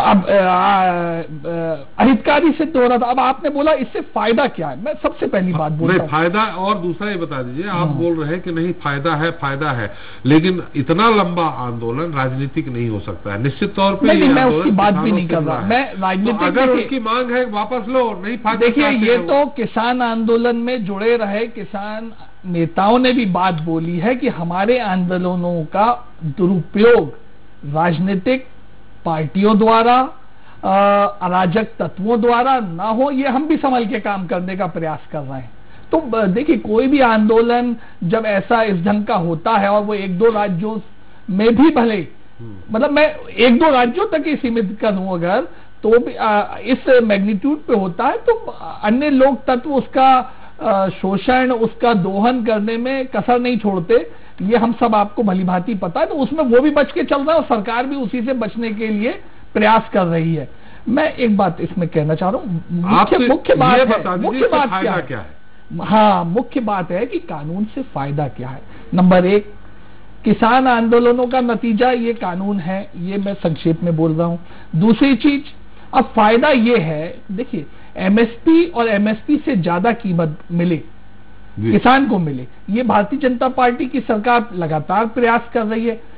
[SPEAKER 8] अहितकारी सिद्ध हो रहा था। अब आपने बोला इससे फायदा क्या है, मैं सबसे पहली बात बोल रहा हूं।
[SPEAKER 1] फायदा, और दूसरा ये बता दीजिए, आप बोल रहे हैं कि नहीं फायदा है, लेकिन इतना लंबा आंदोलन राजनीतिक नहीं हो सकता है। निश्चित तौर पे
[SPEAKER 8] नहीं, मैं उसकी बात भी नहीं कर रहा। मैं राजनीतिक,
[SPEAKER 1] तो अगर उनकी मांग है वापस लो, नहीं फायदा।
[SPEAKER 8] देखिए, ये तो किसान आंदोलन में जुड़े रहे किसान नेताओं ने भी बात बोली है कि हमारे आंदोलनों का दुरुपयोग राजनीतिक पार्टियों द्वारा, अराजक तत्वों द्वारा ना हो, ये हम भी संभल के काम करने का प्रयास कर रहे हैं। तो देखिए, कोई भी आंदोलन जब ऐसा इस ढंग का होता है और वो 1-2 राज्यों में भी भले, मतलब मैं 1-2 राज्यों तक ही सीमित करूं अगर, तो भी इस मैग्नीट्यूड पे होता है, तो अन्य लोक तत्व उसका शोषण, उसका दोहन करने में कसर नहीं छोड़ते। ये हम सब आपको भलीभांति पता है, तो उसमें वो भी बच के चल रहा है और सरकार भी उसी से बचने के लिए प्रयास कर रही है। मैं एक बात इसमें कहना चाह रहा हूँ, मुख्य बात क्या है? हाँ, मुख्य बात है कि कानून से फायदा क्या है। नंबर 1, किसान आंदोलनों का नतीजा ये कानून है, ये मैं संक्षेप में बोल रहा हूँ। दूसरी चीज, अब फायदा ये है, देखिए एमएसपी और एमएसपी से ज्यादा कीमत मिले, किसान को मिले, ये भारतीय जनता पार्टी की सरकार लगातार प्रयास कर रही है।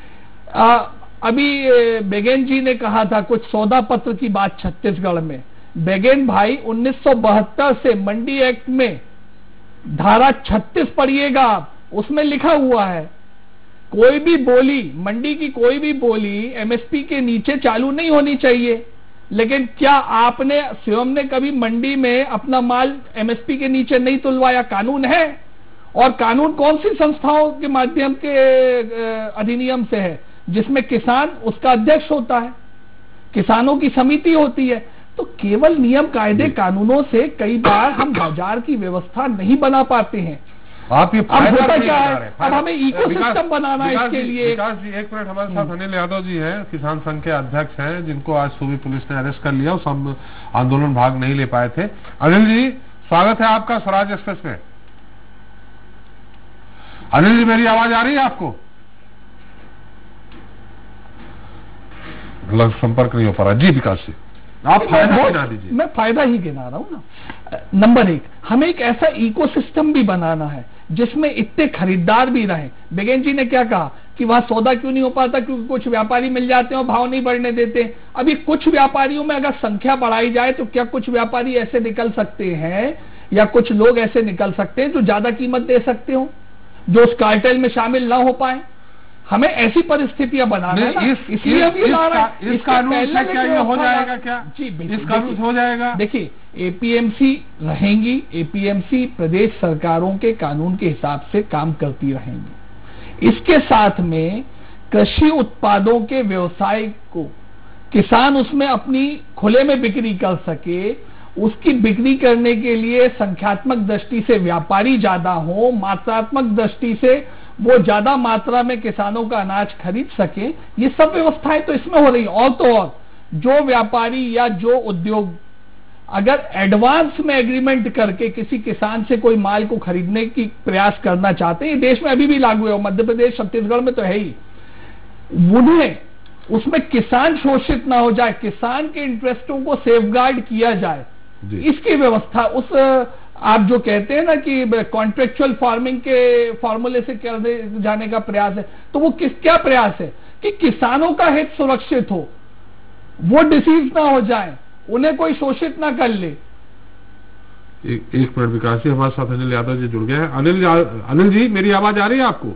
[SPEAKER 8] अभी बेगेन जी ने कहा था कुछ सौदा पत्र की बात छत्तीसगढ़ में। बेगेन भाई, 1972 से मंडी एक्ट में धारा 36 पढ़िएगा, उसमें लिखा हुआ है कोई भी बोली, मंडी की कोई भी बोली एमएसपी के नीचे चालू नहीं होनी चाहिए। लेकिन क्या आपने स्वयं ने कभी मंडी में अपना माल एमएसपी के नीचे नहीं तुलवाया? कानून है, और कानून कौन सी संस्थाओं के माध्यम के अधिनियम से है? जिसमें किसान उसका अध्यक्ष होता है, किसानों की समिति होती है। तो केवल नियम कायदे कानूनों से कई बार हम बाजार की व्यवस्था नहीं बना पाते हैं।
[SPEAKER 1] आप ये
[SPEAKER 8] होता क्या है, अब हमें इकोसिस्टम बनाना है इसके लिए।
[SPEAKER 1] विकास जी, एक मिनट, हमारे साथ अनिल यादव जी हैं, किसान संघ के अध्यक्ष हैं, जिनको आज सूबे पुलिस ने अरेस्ट कर लिया, उस आंदोलन भाग नहीं ले पाए थे। अनिल जी, स्वागत है आपका स्वराज एक्सप्रेस में। अनिल जी, मेरी आवाज आ रही है आपको? संपर्क नहीं हो पा रहा जी। विकास जी, आप फायदा गिना दीजिए।
[SPEAKER 8] मैं फायदा ही गिना रहा हूं ना। नंबर 1, हमें एक ऐसा इकोसिस्टम भी बनाना है जिसमें इतने खरीदार भी रहें। बेगेन जी ने क्या कहा कि वहां सौदा क्यों नहीं हो पाता? क्योंकि कुछ व्यापारी मिल जाते हैं और भाव नहीं बढ़ने देते। अभी कुछ व्यापारियों में अगर संख्या बढ़ाई जाए तो क्या कुछ व्यापारी ऐसे निकल सकते हैं या कुछ लोग ऐसे निकल सकते हैं जो ज्यादा कीमत दे सकते हो? जो उस कार्टेल में शामिल ना हो पाए। हमें ऐसी परिस्थितियां बनाना है ना, इसलिए हम ये ला रहे हैं।
[SPEAKER 1] इस कानून से क्या ये हो जाएगा क्या?
[SPEAKER 8] जी
[SPEAKER 1] इस कानून से हो जाएगा।
[SPEAKER 8] देखिए, एपीएमसी रहेंगी, एपीएमसी प्रदेश सरकारों के कानून के हिसाब से काम करती रहेंगी। इसके साथ में कृषि उत्पादों के व्यवसाय को किसान उसमें अपनी खुले में बिक्री कर सके, उसकी बिक्री करने के लिए संख्यात्मक दृष्टि से व्यापारी ज्यादा हो, मात्रात्मक दृष्टि से वो ज्यादा मात्रा में किसानों का अनाज खरीद सके, ये सब व्यवस्थाएं तो इसमें हो रही। और तो और जो व्यापारी या जो उद्योग अगर एडवांस में एग्रीमेंट करके किसी किसान से कोई माल को खरीदने की प्रयास करना चाहते हैं, ये देश में अभी भी लागू है, मध्य प्रदेश छत्तीसगढ़ में तो है ही, उन्हें उसमें किसान शोषित ना हो जाए, किसान के इंटरेस्टों को सेफगार्ड किया जाए, इसकी व्यवस्था उस आप जो कहते हैं ना कि कॉन्ट्रेक्चुअल फार्मिंग के फॉर्मूले से कर जाने का प्रयास है, तो वो क्या प्रयास है कि किसानों का हित सुरक्षित हो, वो डिसीज ना हो जाए, उन्हें कोई शोषित ना कर ले।
[SPEAKER 1] एक मिनट विकास जी, हमारे साथ अनिल यादव जी जुड़ गए हैं। अनिल जी, मेरी आवाज आ रही है आपको?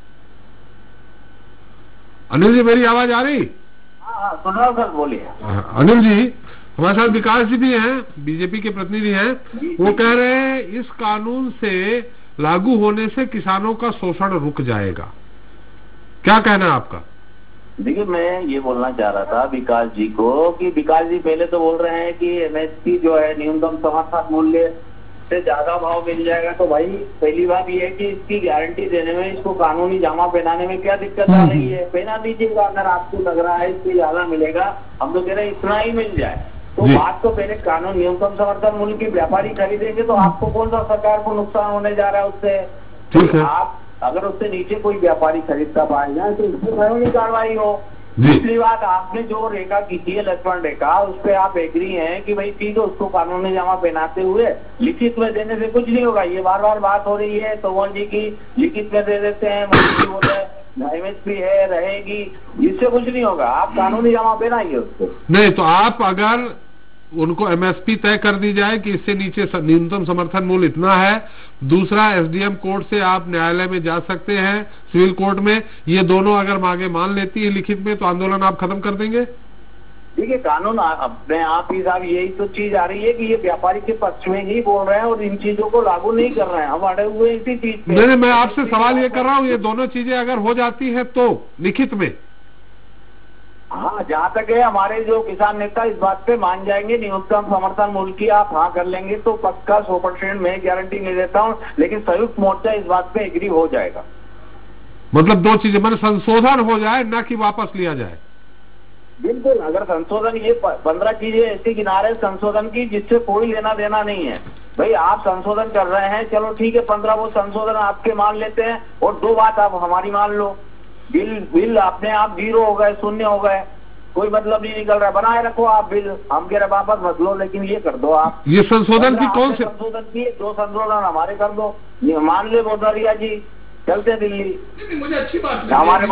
[SPEAKER 1] अनिल जी, मेरी आवाज आ रही?
[SPEAKER 3] हाँ, सुन रहा हूं सर, बोलिए।
[SPEAKER 1] अनिल जी, हमारे साथ विकास जी भी हैं, बीजेपी के प्रतिनिधि हैं। वो कह रहे हैं इस कानून से लागू होने से किसानों का शोषण रुक जाएगा, क्या कहना है आपका?
[SPEAKER 9] देखिए, मैं ये बोलना चाह रहा था विकास जी को कि विकास जी पहले तो बोल रहे हैं कि एमएसपी जो है न्यूनतम समर्थन मूल्य से ज्यादा भाव मिल जाएगा, तो भाई पहली बात ये है कि इसकी गारंटी देने में, इसको कानूनी जामा पहनाने में क्या दिक्कत आ रही है? पहना दीजिएगा, अगर आपको लग रहा है इससे ज्यादा मिलेगा, हम तो कह रहे हैं इतना ही मिल जाए। तो बात तो पहले कानून न्यूनतम समर्थन मूल्य की व्यापारी खरीदेंगे तो आपको कौन सा सरकार को नुकसान होने जा रहा है उससे?
[SPEAKER 1] ठीक है,
[SPEAKER 9] आप अगर उससे नीचे कोई व्यापारी खरीदता पाए जाए तो इसमें कानूनी कार्रवाई हो। दूसरी बात, आपने जो रेखा की थी लक्ष्मण रेखा, उस पर आप एग्री हैं कि भाई ठीक है, उसको कानूनी जामा पहनाते हुए लिखित में देने से कुछ नहीं होगा। ये बार बार बात हो रही है तोमर जी की, लिखित में दे देते हैं, मोदी जी बोल रहे हैं एमएसपी है रहेगी, इससे कुछ नहीं होगा। आप कानूनी जामा पहनाइए उसको।
[SPEAKER 1] नहीं तो आप अगर उनको एमएसपी तय कर दी जाए कि इससे नीचे न्यूनतम समर्थन मूल्य इतना है, दूसरा एसडीएम कोर्ट से आप न्यायालय में जा सकते हैं, सिविल कोर्ट में, ये दोनों अगर मांगे मान लेती है लिखित में, तो आंदोलन आप खत्म कर देंगे?
[SPEAKER 9] देखिए, कानून अपने आप ही साहब यही तो चीज आ रही है कि ये व्यापारी के पक्ष में ही बोल रहे हैं और इन चीजों को लागू नहीं कर रहे हैं, हम अड़े हुए इसी चीज पे।
[SPEAKER 1] नहीं, मैं आपसे सवाल ये कर रहा हूँ, ये दोनों चीजें अगर हो जाती है तो लिखित में?
[SPEAKER 9] हाँ, जहाँ तक है हमारे जो किसान नेता इस बात पे मान जाएंगे, न्यूनतम समर्थन मूल्य की आप हाँ कर लेंगे तो पक्का 100% में गारंटी नहीं देता हूँ, लेकिन संयुक्त मोर्चा इस बात पे एग्री हो जाएगा।
[SPEAKER 1] मतलब दो चीजें, मतलब संशोधन हो जाए, ना कि वापस लिया जाए।
[SPEAKER 9] बिल्कुल, अगर संशोधन, ये 15 चीजें ऐसी गिना रहे संशोधन की जिससे कोई लेना देना नहीं है। भाई आप संशोधन कर रहे हैं, चलो ठीक है, 15 वो संशोधन आपके मान लेते हैं और 2 बात आप हमारी मान लो। बिल अपने आप 0 हो गए, 0 हो गए, कोई मतलब नहीं निकल रहा है, बनाए रखो आप बिल, हम कह रहे वापस बदलो, लेकिन ये कर दो आप।
[SPEAKER 1] ये संशोधन की कौन से
[SPEAKER 9] संशोधन की 2 संशोधन हमारे कर दो, ये मान ले बोधरिया जी, चलते दिल्ली।
[SPEAKER 8] मुझे अच्छी बात
[SPEAKER 9] हमारे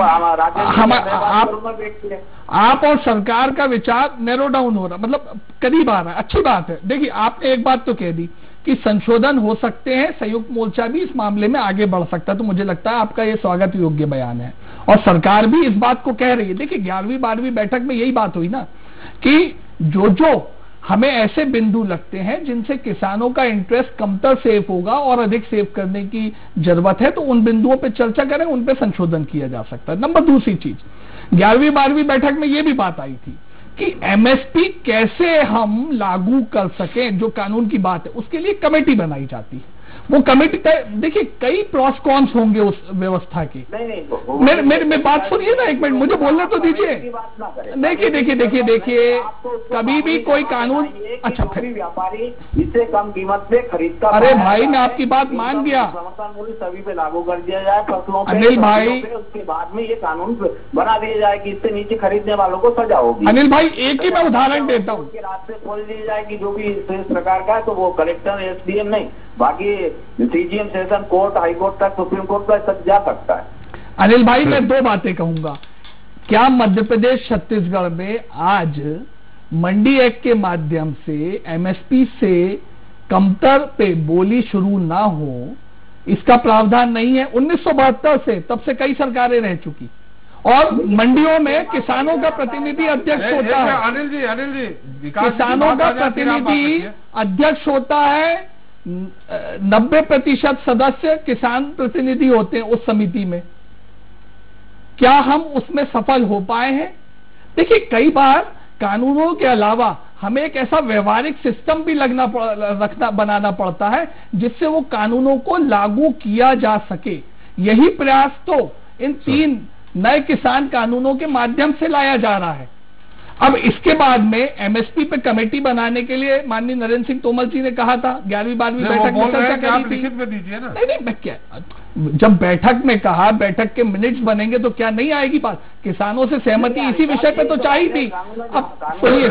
[SPEAKER 8] आप और सरकार का विचार नैरो डाउन हो रहा, मतलब करीब आ रहा है, अच्छी बात है। देखिए, आपने एक बात तो कह दी कि संशोधन हो सकते हैं, संयुक्त मोर्चा भी इस मामले में आगे बढ़ सकता है, तो मुझे लगता है आपका ये स्वागत योग्य बयान है और सरकार भी इस बात को कह रही है। देखिए, 11वीं 12वीं बैठक में यही बात हुई ना कि जो हमें ऐसे बिंदु लगते हैं जिनसे किसानों का इंटरेस्ट कमतर सेव होगा और अधिक सेव करने की जरूरत है, तो उन बिंदुओं पर चर्चा करें, उन पर संशोधन किया जा सकता है। नंबर दूसरी चीज, 11वीं 12वीं बैठक में यह भी बात आई थी कि एमएसपी कैसे हम लागू कर सकें, जो कानून की बात है, उसके लिए कमेटी बनाई जाती है। वो कमेटी, देखिए कई प्रॉस कॉन्स होंगे उस व्यवस्था के। मेरी बात सुनिए ना एक मिनट, मुझे बोलना तो दीजिए। देखिए कभी भी कोई कानून, अच्छा फिर
[SPEAKER 9] व्यापारी इससे कम कीमत पे खरीदता,
[SPEAKER 8] अरे भाई मैं आपकी बात मान गया,
[SPEAKER 9] समर्थन मूल्य सभी पे लागू कर दिया जाए फसलों पे,
[SPEAKER 8] अनिल भाई,
[SPEAKER 9] उसके बाद में ये कानून बना दिया जाए कि इससे नीचे खरीदने वालों को सजा होगी।
[SPEAKER 8] अनिल भाई, एक ही मैं उदाहरण देता हूँ,
[SPEAKER 9] रास्ते खोल दिए जाए कि जो भी इस प्रकार का है तो वो कलेक्टर एसडीएम नहीं, बाकी CGM, session court, high court तक, सुप्रीम कोर्ट तक जा सकता है।
[SPEAKER 8] अनिल भाई, मैं 2 बातें कहूंगा। क्या मध्य प्रदेश छत्तीसगढ़ में आज मंडी एक्ट के माध्यम से एमएसपी से कमतर पे बोली शुरू ना हो, इसका प्रावधान नहीं है। 1972 से, तब से कई सरकारें रह चुकी, और मंडियों में किसानों का प्रतिनिधि अध्यक्ष होता है।
[SPEAKER 1] अनिल जी
[SPEAKER 8] किसानों का प्रतिनिधि अध्यक्ष होता है, 90% सदस्य किसान प्रतिनिधि होते हैं उस समिति में। क्या हम उसमें सफल हो पाए हैं? देखिए, कई बार कानूनों के अलावा हमें एक ऐसा व्यवहारिक सिस्टम भी बनाना पड़ता है जिससे वो कानूनों को लागू किया जा सके। यही प्रयास तो इन 3 नए किसान कानूनों के माध्यम से लाया जा रहा है। अब इसके बाद में एमएसपी पे कमेटी बनाने के लिए माननीय नरेंद्र सिंह तोमर जी ने कहा था, 11वीं-12वीं बैठक में चर्चा करी थी।
[SPEAKER 1] लिखित में दीजिए ना।
[SPEAKER 8] नहीं, मैं क्या, जब बैठक में कहा, बैठक के मिनट्स बनेंगे तो क्या नहीं आएगी बात? किसानों से सहमति इसी विषय पे तो चाहिए थी। अब सुनिए,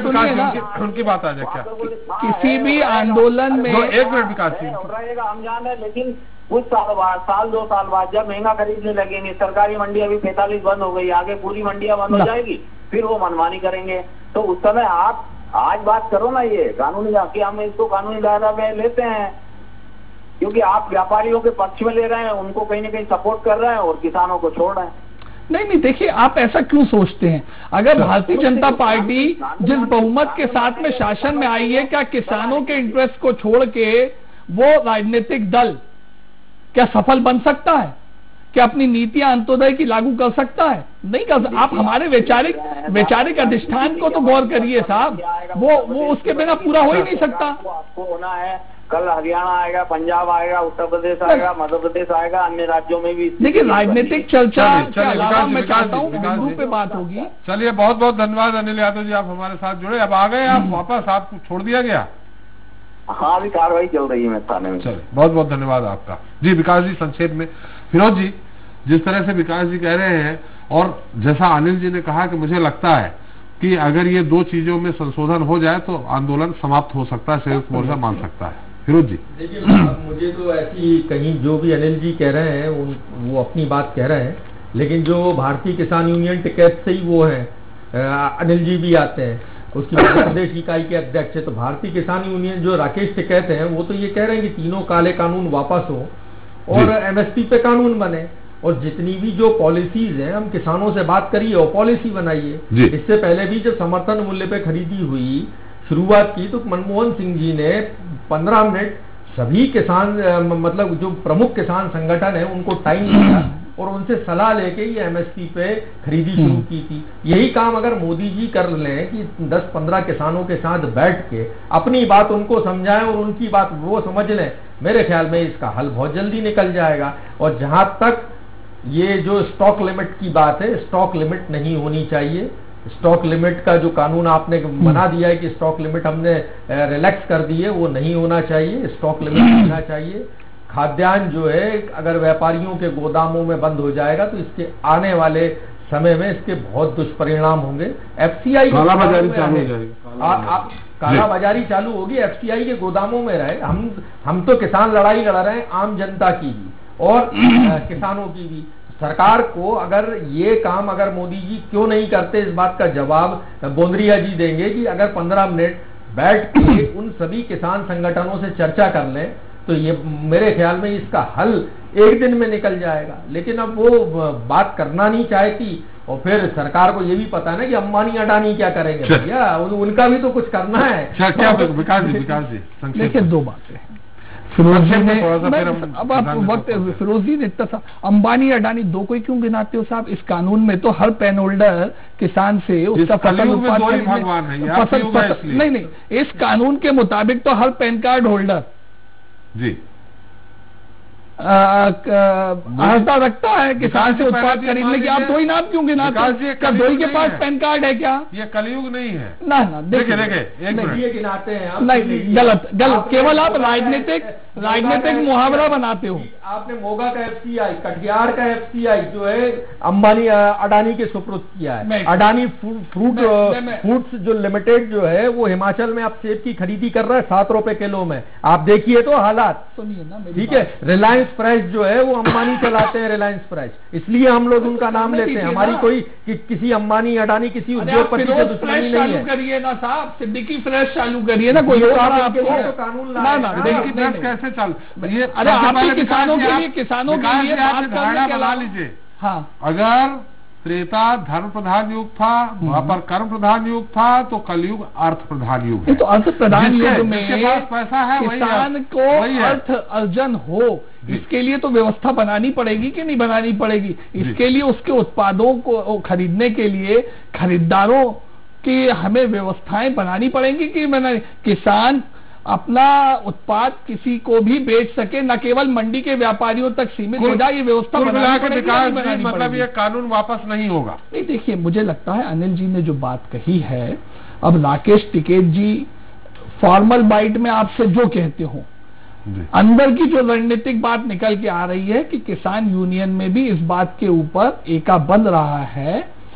[SPEAKER 1] उनकी बात आ जाए क्या
[SPEAKER 8] किसी भी आंदोलन में
[SPEAKER 1] 1 मिनट विकास जी
[SPEAKER 9] रहेगा, हम जान रहे, लेकिन कुछ साल बाद, 2 साल बाद जब महंगा खरीदने लगेंगे, सरकारी मंडी अभी 45 बंद हो गई, आगे पूरी मंडियां बंद हो जाएगी, फिर वो मनमानी करेंगे। तो उस समय आप आज बात करो ना, ये कानूनी, कि हम इसको कानूनी दायरा में लेते हैं, क्योंकि आप व्यापारियों के पक्ष में ले रहे हैं, उनको कहीं ना कहीं सपोर्ट कर रहे हैं और किसानों को छोड़ रहे हैं।
[SPEAKER 8] नहीं, देखिए, आप ऐसा क्यों सोचते हैं? अगर भारतीय जनता पार्टी जिस बहुमत के साथ में शासन में आई है, क्या किसानों के इंटरेस्ट को छोड़ के वो राजनीतिक दल क्या सफल बन सकता है? क्या अपनी नीतियां अंत्योदय की लागू कर सकता है? नहीं कर सकता। आप हमारे वैचारिक अधिष्ठान को तो गौर करिए साहब, वो उसके बिना पूरा हो ही नहीं सकता।
[SPEAKER 9] आपको होना है, कल हरियाणा आएगा, पंजाब आएगा, उत्तर प्रदेश आएगा, मध्य प्रदेश आएगा, अन्य राज्यों में भी।
[SPEAKER 8] देखिए, राजनीतिक चर्चा के अलावा मैं चाहता हूँ बिंदु पे बात होगी।
[SPEAKER 1] चलिए, बहुत बहुत धन्यवाद अनिल यादव जी, आप हमारे साथ जुड़े। अब आ गए आप वापस, आपको छोड़ दिया गया?
[SPEAKER 9] हाँ, अभी कार्रवाई चल रही है थाने में।
[SPEAKER 1] चलिए, बहुत बहुत धन्यवाद आपका जी। विकास जी, संक्षेप में फिरोज जी, जिस तरह से विकास जी कह रहे हैं और जैसा अनिल जी ने कहा कि मुझे लगता है कि अगर ये 2 चीजों में संशोधन हो जाए तो आंदोलन समाप्त हो सकता है, संयुक्त मोर्चा मान सकता है। फिरोज जी,
[SPEAKER 7] देखिए, मुझे तो ऐसी कहीं जो भी अनिल जी कह रहे हैं वो अपनी बात कह रहे हैं, लेकिन जो भारतीय किसान यूनियन टिकैत से ही वो है, अनिल जी भी आते हैं, उसकी मध्य प्रदेश इकाई के अध्यक्ष है। तो भारतीय किसान यूनियन जो राकेश टिकैत हैं, वो तो ये कह रहे हैं कि 3 काले कानून वापस हो और एमएसपी पे कानून बने, और जितनी भी जो पॉलिसीज हैं, हम किसानों से बात करिए और पॉलिसी बनाइए। इससे पहले भी जब समर्थन मूल्य पे खरीदी हुई शुरुआत की, तो मनमोहन सिंह जी ने 15 मिनट सभी किसान, मतलब जो प्रमुख किसान संगठन है, उनको टाइम दिया और उनसे सलाह लेके ये एमएसपी पे खरीदी शुरू की थी। यही काम अगर मोदी जी कर लें कि 10-15 किसानों के साथ बैठ के अपनी बात उनको समझाएं और उनकी बात वो समझ लें, मेरे ख्याल में इसका हल बहुत जल्दी निकल जाएगा। और जहां तक ये जो स्टॉक लिमिट की बात है, स्टॉक लिमिट नहीं होनी चाहिए। स्टॉक लिमिट का जो कानून आपने बना दिया है कि स्टॉक लिमिट हमने रिलैक्स कर दी है, वो नहीं होना चाहिए, स्टॉक लिमिट होना चाहिए। खाद्यान्न जो है, अगर व्यापारियों के गोदामों में बंद हो जाएगा तो इसके आने वाले समय में इसके बहुत दुष्परिणाम होंगे। एफसीआई
[SPEAKER 1] कालाबाजारी चालू हो जाएगी,
[SPEAKER 7] कालाबाजारी चालू होगी, एफसीआई के गोदामों में रहे। हम तो किसान लड़ाई लड़ रहे हैं, आम जनता की भी और किसानों की भी। सरकार को अगर ये काम अगर मोदी जी क्यों नहीं करते, इस बात का जवाब बोंदरिया जी देंगे कि अगर 15 मिनट बैठ के उन सभी किसान संगठनों से चर्चा कर लें तो ये मेरे ख्याल में इसका हल एक दिन में निकल जाएगा। लेकिन अब वो बात करना नहीं चाहती, और फिर सरकार को ये भी पता है ना कि अंबानी अडानी क्या करेंगे, भैया उनका भी तो कुछ करना है।
[SPEAKER 1] क्या विकास जी
[SPEAKER 8] देखिए, 2 बातें फिरोज जी ने, अब आप वक्त फिरोज जी ने इतना सा अंबानी अडानी 2 को ही क्यों गिनाते हो साहब? इस कानून में तो हर पेन होल्डर किसान से उसका फसल नहीं, इस कानून के मुताबिक तो हर पैन कार्ड होल्डर
[SPEAKER 1] जी
[SPEAKER 8] अर्हता रखता है किसान से उत्पाद खरीदने की। आप 2 ही नाम क्यों गिनाते हैं? क्या 2 ही के पास पैन कार्ड है क्या?
[SPEAKER 1] ये कलयुग नहीं है
[SPEAKER 8] ना। देखिए,
[SPEAKER 7] गिनाते हैं
[SPEAKER 8] नहीं, गलत। केवल आप राजनीतिक मुहावरा बनाते हो।
[SPEAKER 7] आपने मोगा का एफसीआई, कटिहार का एफसीआई जो है अंबानी अडानी के सुपुर्द किया है। अडानी फूड्स जो लिमिटेड जो है वो हिमाचल में आप सेब की खरीदी कर रहा है 7 रुपए किलो में। आप देखिए तो हालात,
[SPEAKER 8] सुनिए ना,
[SPEAKER 7] ठीक है। रिलायंस फ्रेश जो है वो अंबानी चलाते हैं, रिलायंस फ्रेश, इसलिए हम लोग उनका नाम लेते हैं। हमारी कोई किसी अंबानी अडानी किसी उद्योगपति से दुश्मनी नहीं है।
[SPEAKER 8] करिए ना साहब, सिद्दीकी फ्रेश चालू करिए ना, कोई
[SPEAKER 7] कानून
[SPEAKER 1] कैसे चल ये?
[SPEAKER 8] अरे आप भी किसानों के लिए बात करने के
[SPEAKER 1] बना लीजिए।
[SPEAKER 8] हाँ,
[SPEAKER 1] अगर त्रेता धर्म प्रधान युग था, वहां पर कर्म प्रधान युग था, तो कलयुग अर्थ प्रधान युग है।
[SPEAKER 8] तो अर्थ प्रधान युग में
[SPEAKER 1] जिसके पास पैसा है
[SPEAKER 8] किसान को अर्थ अर्जन हो, इसके लिए तो व्यवस्था बनानी पड़ेगी कि नहीं बनानी पड़ेगी? इसके लिए उसके उत्पादों को खरीदने के लिए खरीदारों की हमें व्यवस्थाएं बनानी पड़ेंगी कि बनानी, किसान अपना उत्पाद किसी को भी बेच सके, न केवल मंडी के व्यापारियों तक सीमित हो जाए, ये व्यवस्था बनानी पड़ेगी।
[SPEAKER 1] मतलब ये कानून वापस नहीं होगा।
[SPEAKER 8] नहीं, देखिए मुझे लगता है अनिल जी ने जो बात कही है, अब राकेश टिकैत जी फॉर्मल बाइट में आपसे जो कहते हो, अंदर की जो रणनीतिक बात निकल के आ रही है कि किसान यूनियन में भी इस बात के ऊपर एका बन रहा है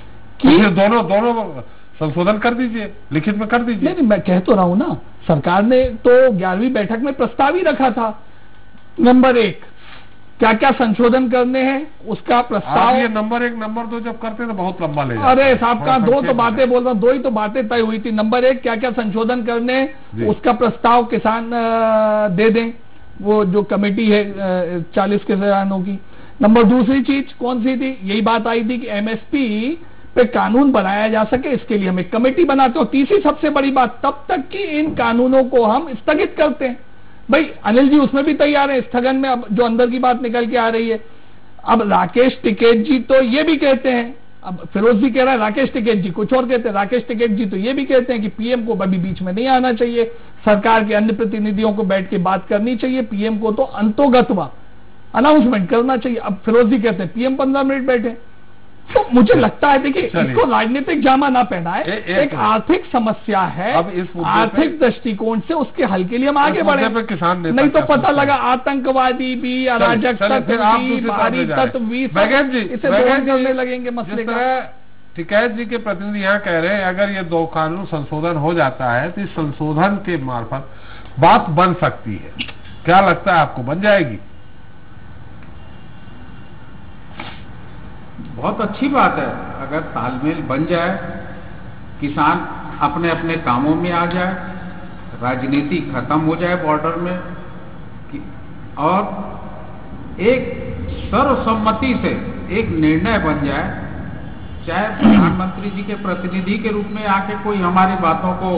[SPEAKER 8] कि
[SPEAKER 1] दोनों संशोधन कर दीजिए, लिखित में कर दीजिए।
[SPEAKER 8] नहीं, मैं कह तो रहा हूं ना, सरकार ने तो 11वीं बैठक में प्रस्ताव ही रखा था। नंबर 1 क्या क्या संशोधन करने हैं उसका प्रस्ताव।
[SPEAKER 1] ये नंबर 1 नंबर 2 जब करते तो बहुत लंबा ले जाता।
[SPEAKER 8] अरे साहब का 2 तो बातें बोल रहा हूं, 2 ही तो बातें तय हुई थी। नंबर 1 क्या क्या संशोधन करने हैं उसका प्रस्ताव किसान दे दें, वो जो कमेटी है 40 किसानों की। नंबर दूसरी चीज कौन सी थी? यही बात आई थी कि एमएसपी पे कानून बनाया जा सके, इसके लिए हम एक कमेटी बनाते हो। तीसरी सबसे बड़ी बात, तब तक कि इन कानूनों को हम स्थगित करते हैं। भाई अनिल जी उसमें भी तैयार है स्थगन में। अब जो अंदर की बात निकल के आ रही है, अब राकेश टिकैत जी तो ये भी कहते हैं, अब फिरोज जी कह रहा है राकेश टिकैत जी कुछ और कहते हैं, राकेश टिकैत जी तो ये भी कहते हैं कि पीएम को अभी बीच में नहीं आना चाहिए, सरकार के अन्य प्रतिनिधियों को बैठ के बात करनी चाहिए, पीएम को तो अंतोगत्वा अनाउंसमेंट करना चाहिए। अब फिरोज जी कहते हैं पीएम 15 मिनट बैठे। तो मुझे लगता है देखिए इसको राजनीतिक जामा ना पहनाए, एक आर्थिक समस्या है,
[SPEAKER 1] अब इस
[SPEAKER 8] आर्थिक दृष्टिकोण से उसके हल के लिए हम आगे बढ़े।
[SPEAKER 1] किसान
[SPEAKER 8] नहीं तो पता लगा आतंकवादी भी, अराजक तत्व भी, बाहरी तत्व भी, इसे करने लगेंगे मसले का।
[SPEAKER 1] टिकैत जी के प्रतिनिधि यहाँ कह रहे हैं अगर ये 2 कानून संशोधन हो जाता है तो इस संशोधन के मार्फत बात बन सकती है। क्या लगता है आपको, बन जाएगी?
[SPEAKER 6] बहुत अच्छी बात है अगर तालमेल बन जाए, किसान अपने अपने कामों में आ जाए, राजनीति खत्म हो जाए बॉर्डर में, और एक सर्वसम्मति से एक निर्णय बन जाए, चाहे प्रधानमंत्री जी के प्रतिनिधि के रूप में आके कोई हमारी बातों को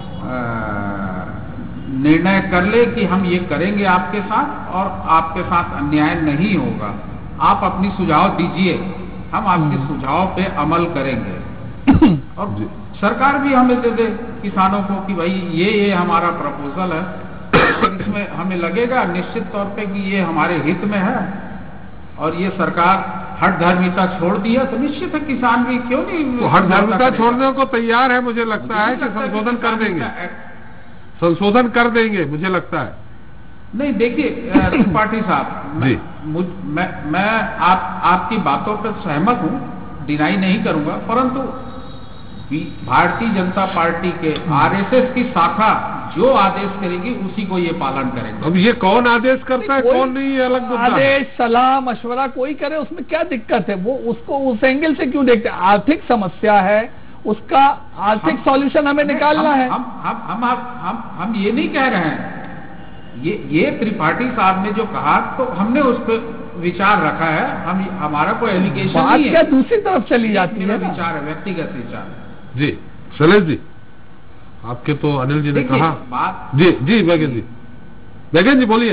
[SPEAKER 6] निर्णय कर ले कि हम ये करेंगे आपके साथ और आपके साथ अन्याय नहीं होगा, आप अपनी सुझाव दीजिए, हम आपके सुझाव पे अमल करेंगे। और सरकार भी हमें दे दे किसानों को कि भाई ये हमारा प्रपोजल है, इसमें हमें लगेगा निश्चित तौर पे कि ये हमारे हित में है और ये सरकार हठधर्मिता छोड़ दिया, तो निश्चित है किसान भी क्यों नहीं
[SPEAKER 1] तो हठधर्मिता छोड़ने को तैयार है। मुझे लगता है कि संशोधन कर देंगे, संशोधन कर देंगे मुझे लगता है।
[SPEAKER 6] नहीं देखिए त्रिपाठी साहब, मैं आपकी बातों पर सहमत हूँ, डिनाई नहीं करूंगा, परंतु भारतीय जनता पार्टी के आरएसएस की शाखा जो आदेश करेगी उसी को ये पालन करेंगे।
[SPEAKER 1] अब ये कौन आदेश करता है कौन नहीं, ये अलग मुद्दा है।
[SPEAKER 8] आदेश सलाह मशवरा कोई करे, उसमें क्या दिक्कत है? वो उसको उस एंगल से क्यों देखते हैं? आर्थिक समस्या है, उसका आर्थिक सॉल्यूशन हमें निकालना है।
[SPEAKER 6] हम ये नहीं कह रहे हैं, ये त्रिपाठी साहब ने जो कहा तो हमने उस पर विचार रखा है, हम हमारा कोई एलिगेशन नहीं है।
[SPEAKER 8] क्या दूसरी तरफ चली जाती है?
[SPEAKER 6] विचार है, व्यक्तिगत विचार।
[SPEAKER 1] जी शैलेश जी, आपके तो अनिल जी ने कहा बात। जी बैगन जी बोलिए।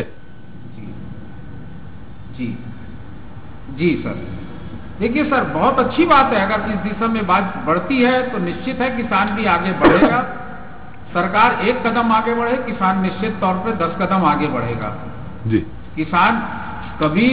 [SPEAKER 6] जी सर, देखिए सर बहुत अच्छी बात है, अगर इस दिशा में बात बढ़ती है तो निश्चित है किसान भी आगे बढ़ेगा। सरकार 1 कदम आगे बढ़े, किसान निश्चित तौर पे 10 कदम आगे बढ़ेगा।
[SPEAKER 1] जी
[SPEAKER 6] किसान कभी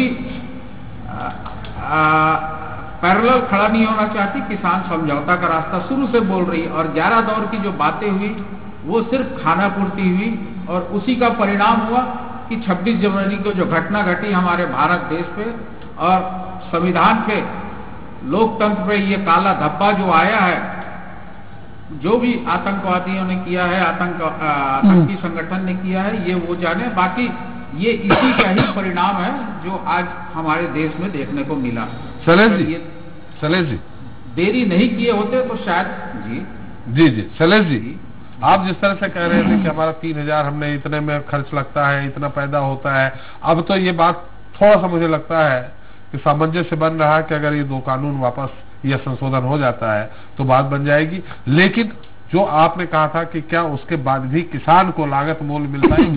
[SPEAKER 6] पैरेलल खड़ा नहीं होना चाहती, किसान समझौता का रास्ता शुरू से बोल रही है, और 11 दौर की जो बातें हुई वो सिर्फ खाना पूर्ति हुई, और उसी का परिणाम हुआ कि 26 जनवरी को जो घटना घटी हमारे भारत देश पे और संविधान पे, लोकतंत्र पे ये काला धब्बा जो आया है, जो भी आतंकवादियों ने किया है, आतंकी संगठन ने किया है, ये वो जाने, बाकी ये इसी का ही परिणाम है जो आज हमारे देश में देखने को मिला।
[SPEAKER 1] शैलेश जी
[SPEAKER 6] देरी नहीं किए होते तो शायद। जी
[SPEAKER 1] शैलेश जी, आप जिस तरह से कह रहे थे कि हमारा 3000 हमने इतने में खर्च लगता है, इतना पैदा होता है, अब तो ये बात थोड़ा सा मुझे लगता है कि सामंजस्य बन रहा है कि अगर ये 2 कानून वापस या संशोधन हो जाता है तो बात बन जाएगी। लेकिन जो आपने कहा था कि क्या उसके बाद भी किसान को लागत मूल्य मिल पाएगी?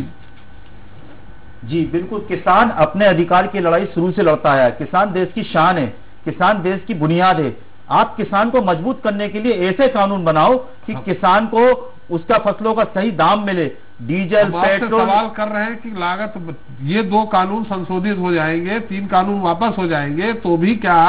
[SPEAKER 5] जी बिल्कुल, किसान अपने अधिकार की लड़ाई शुरू से लड़ता है। किसान देश की शान है, किसान देश की बुनियाद है। आप किसान को मजबूत करने के लिए ऐसे कानून बनाओ कि किसान को उसका फसलों का सही दाम मिले। डीजल, पेट्रोल,
[SPEAKER 1] सवाल कर रहे हैं कि लागत, ये 2 कानून संशोधित हो जाएंगे, 3 कानून वापस हो जाएंगे, तो भी क्या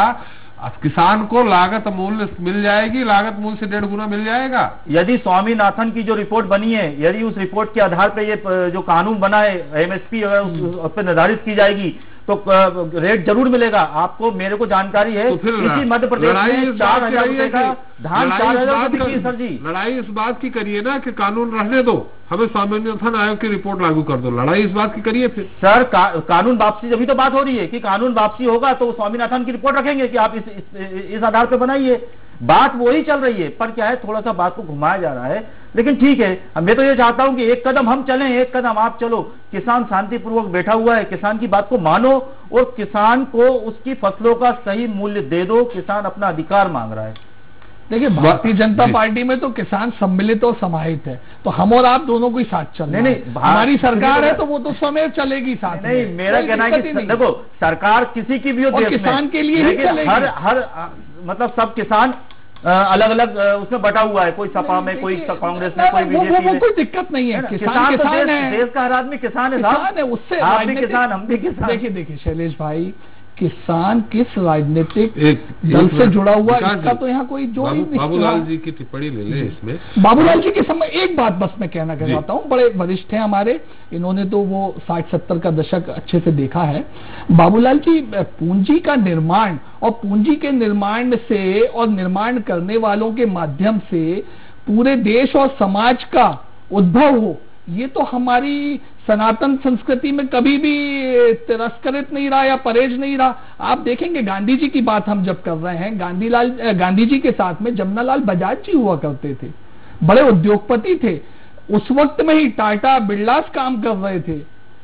[SPEAKER 1] किसान को लागत मूल्य मिल जाएगी? लागत मूल्य से 1.5 गुना मिल जाएगा।
[SPEAKER 5] यदि स्वामीनाथन की जो रिपोर्ट बनी है, यदि उस रिपोर्ट के आधार पर ये जो कानून बना है, एमएसपी अगर उस पर निर्धारित की जाएगी तो रेट जरूर मिलेगा। आपको, मेरे को जानकारी है,
[SPEAKER 1] तो फिर
[SPEAKER 5] इसी मध्य प्रदेश में 4000 रुपए का धान 4000 रुपए सर जी।
[SPEAKER 1] लड़ाई इस बात की करिए ना कि कानून रहने दो, हमें स्वामीनाथन आयोग की रिपोर्ट लागू कर दो। लड़ाई इस बात की करिए फिर।
[SPEAKER 5] सर कानून वापसी, अभी तो बात हो रही है कि कानून वापसी होगा तो स्वामीनाथन की रिपोर्ट रखेंगे कि आप इस आधार पर बनाइए। बात वही चल रही है, पर क्या है, थोड़ा सा बात को घुमाया जा रहा है। लेकिन ठीक है, मैं तो ये चाहता हूं कि एक कदम हम चलें, एक कदम आप चलो। किसान शांतिपूर्वक बैठा हुआ है, किसान की बात को मानो और किसान को उसकी फसलों का सही मूल्य दे दो। किसान अपना अधिकार मांग रहा है।
[SPEAKER 8] देखिए, भारतीय जनता पार्टी में तो किसान सम्मिलित और समाहित है, तो हम और आप दोनों को ही साथ चलना है। हमारी सरकार है तो वो तो समय चलेगी साथ।
[SPEAKER 5] नहीं, मेरा कहना है कि देखो, सरकार किसी की भी हो,
[SPEAKER 8] किसान के लिए ही चलेगी।
[SPEAKER 5] हर मतलब सब किसान अलग अलग उसमें बटा हुआ है, कोई सपा में, कोई कांग्रेस में, कोई बीजेपी में।
[SPEAKER 8] कोई दिक्कत नहीं है।
[SPEAKER 5] किसान है, देश का हर आदमी किसान है।
[SPEAKER 8] उससे
[SPEAKER 5] आप भी किसान, हम भी किसान।
[SPEAKER 8] देखिए शैलेश भाई, किसान किस राजनीतिक दल से जुड़ा हुआ, इसका तो यहाँ कोई जो नहीं।
[SPEAKER 1] बाबूलाल जी की टिप्पणी ले लें इसमें।
[SPEAKER 8] बाबूलाल जी के समय एक बात बस मैं कहना चाहता हूँ, बड़े वरिष्ठ हैं हमारे, इन्होंने तो वो 60-70 का दशक अच्छे से देखा है। बाबूलाल जी, पूंजी का निर्माण और पूंजी के निर्माण से और निर्माण करने वालों के माध्यम से पूरे देश और समाज का उद्भव हो, ये तो हमारी सनातन संस्कृति में कभी भी तिरस्कृत नहीं रहा या परहेज नहीं रहा। आप देखेंगे, गांधी जी की बात हम जब कर रहे हैं, गांधी जी के साथ में जमनालाल बजाज जी हुआ करते थे, बड़े उद्योगपति थे। उस वक्त में ही टाटा बिरलास काम कर रहे थे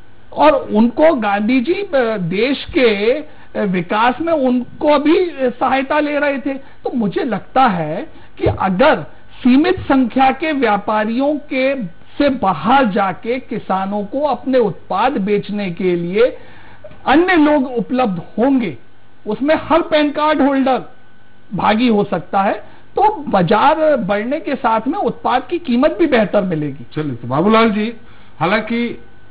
[SPEAKER 8] और उनको गांधी जी देश के विकास में उनको भी सहायता ले रहे थे। तो मुझे लगता है कि अगर सीमित संख्या के व्यापारियों के से बाहर जाके किसानों को अपने उत्पाद बेचने के लिए अन्य लोग उपलब्ध होंगे, उसमें हर पैन कार्ड होल्डर भागी हो सकता है, तो बाजार बढ़ने के साथ में उत्पाद की कीमत भी बेहतर मिलेगी।
[SPEAKER 1] चलिए, तो बाबूलाल जी, हालांकि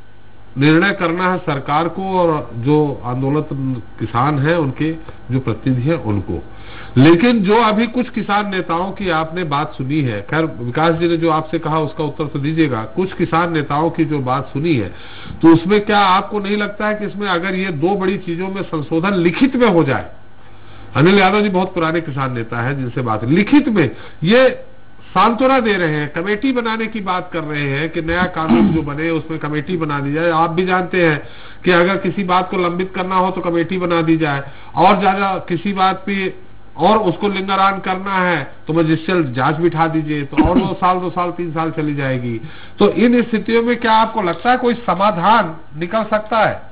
[SPEAKER 1] निर्णय करना है सरकार को और जो आंदोलित किसान हैं उनके जो प्रतिनिधि हैं उनको। लेकिन जो अभी कुछ किसान नेताओं की आपने बात सुनी है, खैर विकास जी ने जो आपसे कहा उसका उत्तर तो दीजिएगा, कुछ किसान नेताओं की जो बात सुनी है, तो उसमें क्या आपको नहीं लगता है कि इसमें अगर ये 2 बड़ी चीजों में संशोधन लिखित में हो जाए, अनिल यादव जी बहुत पुराने किसान नेता है जिनसे बात, लिखित में ये सांत्वना दे रहे हैं, कमेटी बनाने की बात कर रहे हैं कि नया कानून जो बने उसमें कमेटी बना दी जाए। आप भी जानते हैं कि अगर किसी बात को लंबित करना हो तो कमेटी बना दी जाए, और ज्यादा किसी बात पे और उसको लिंगारान करना है तो मजिस्ट्रियल जांच बिठा दीजिए, तो और 2 साल 2 साल 3 साल चली जाएगी। तो इन स्थितियों में क्या आपको लगता है कोई समाधान निकल सकता है?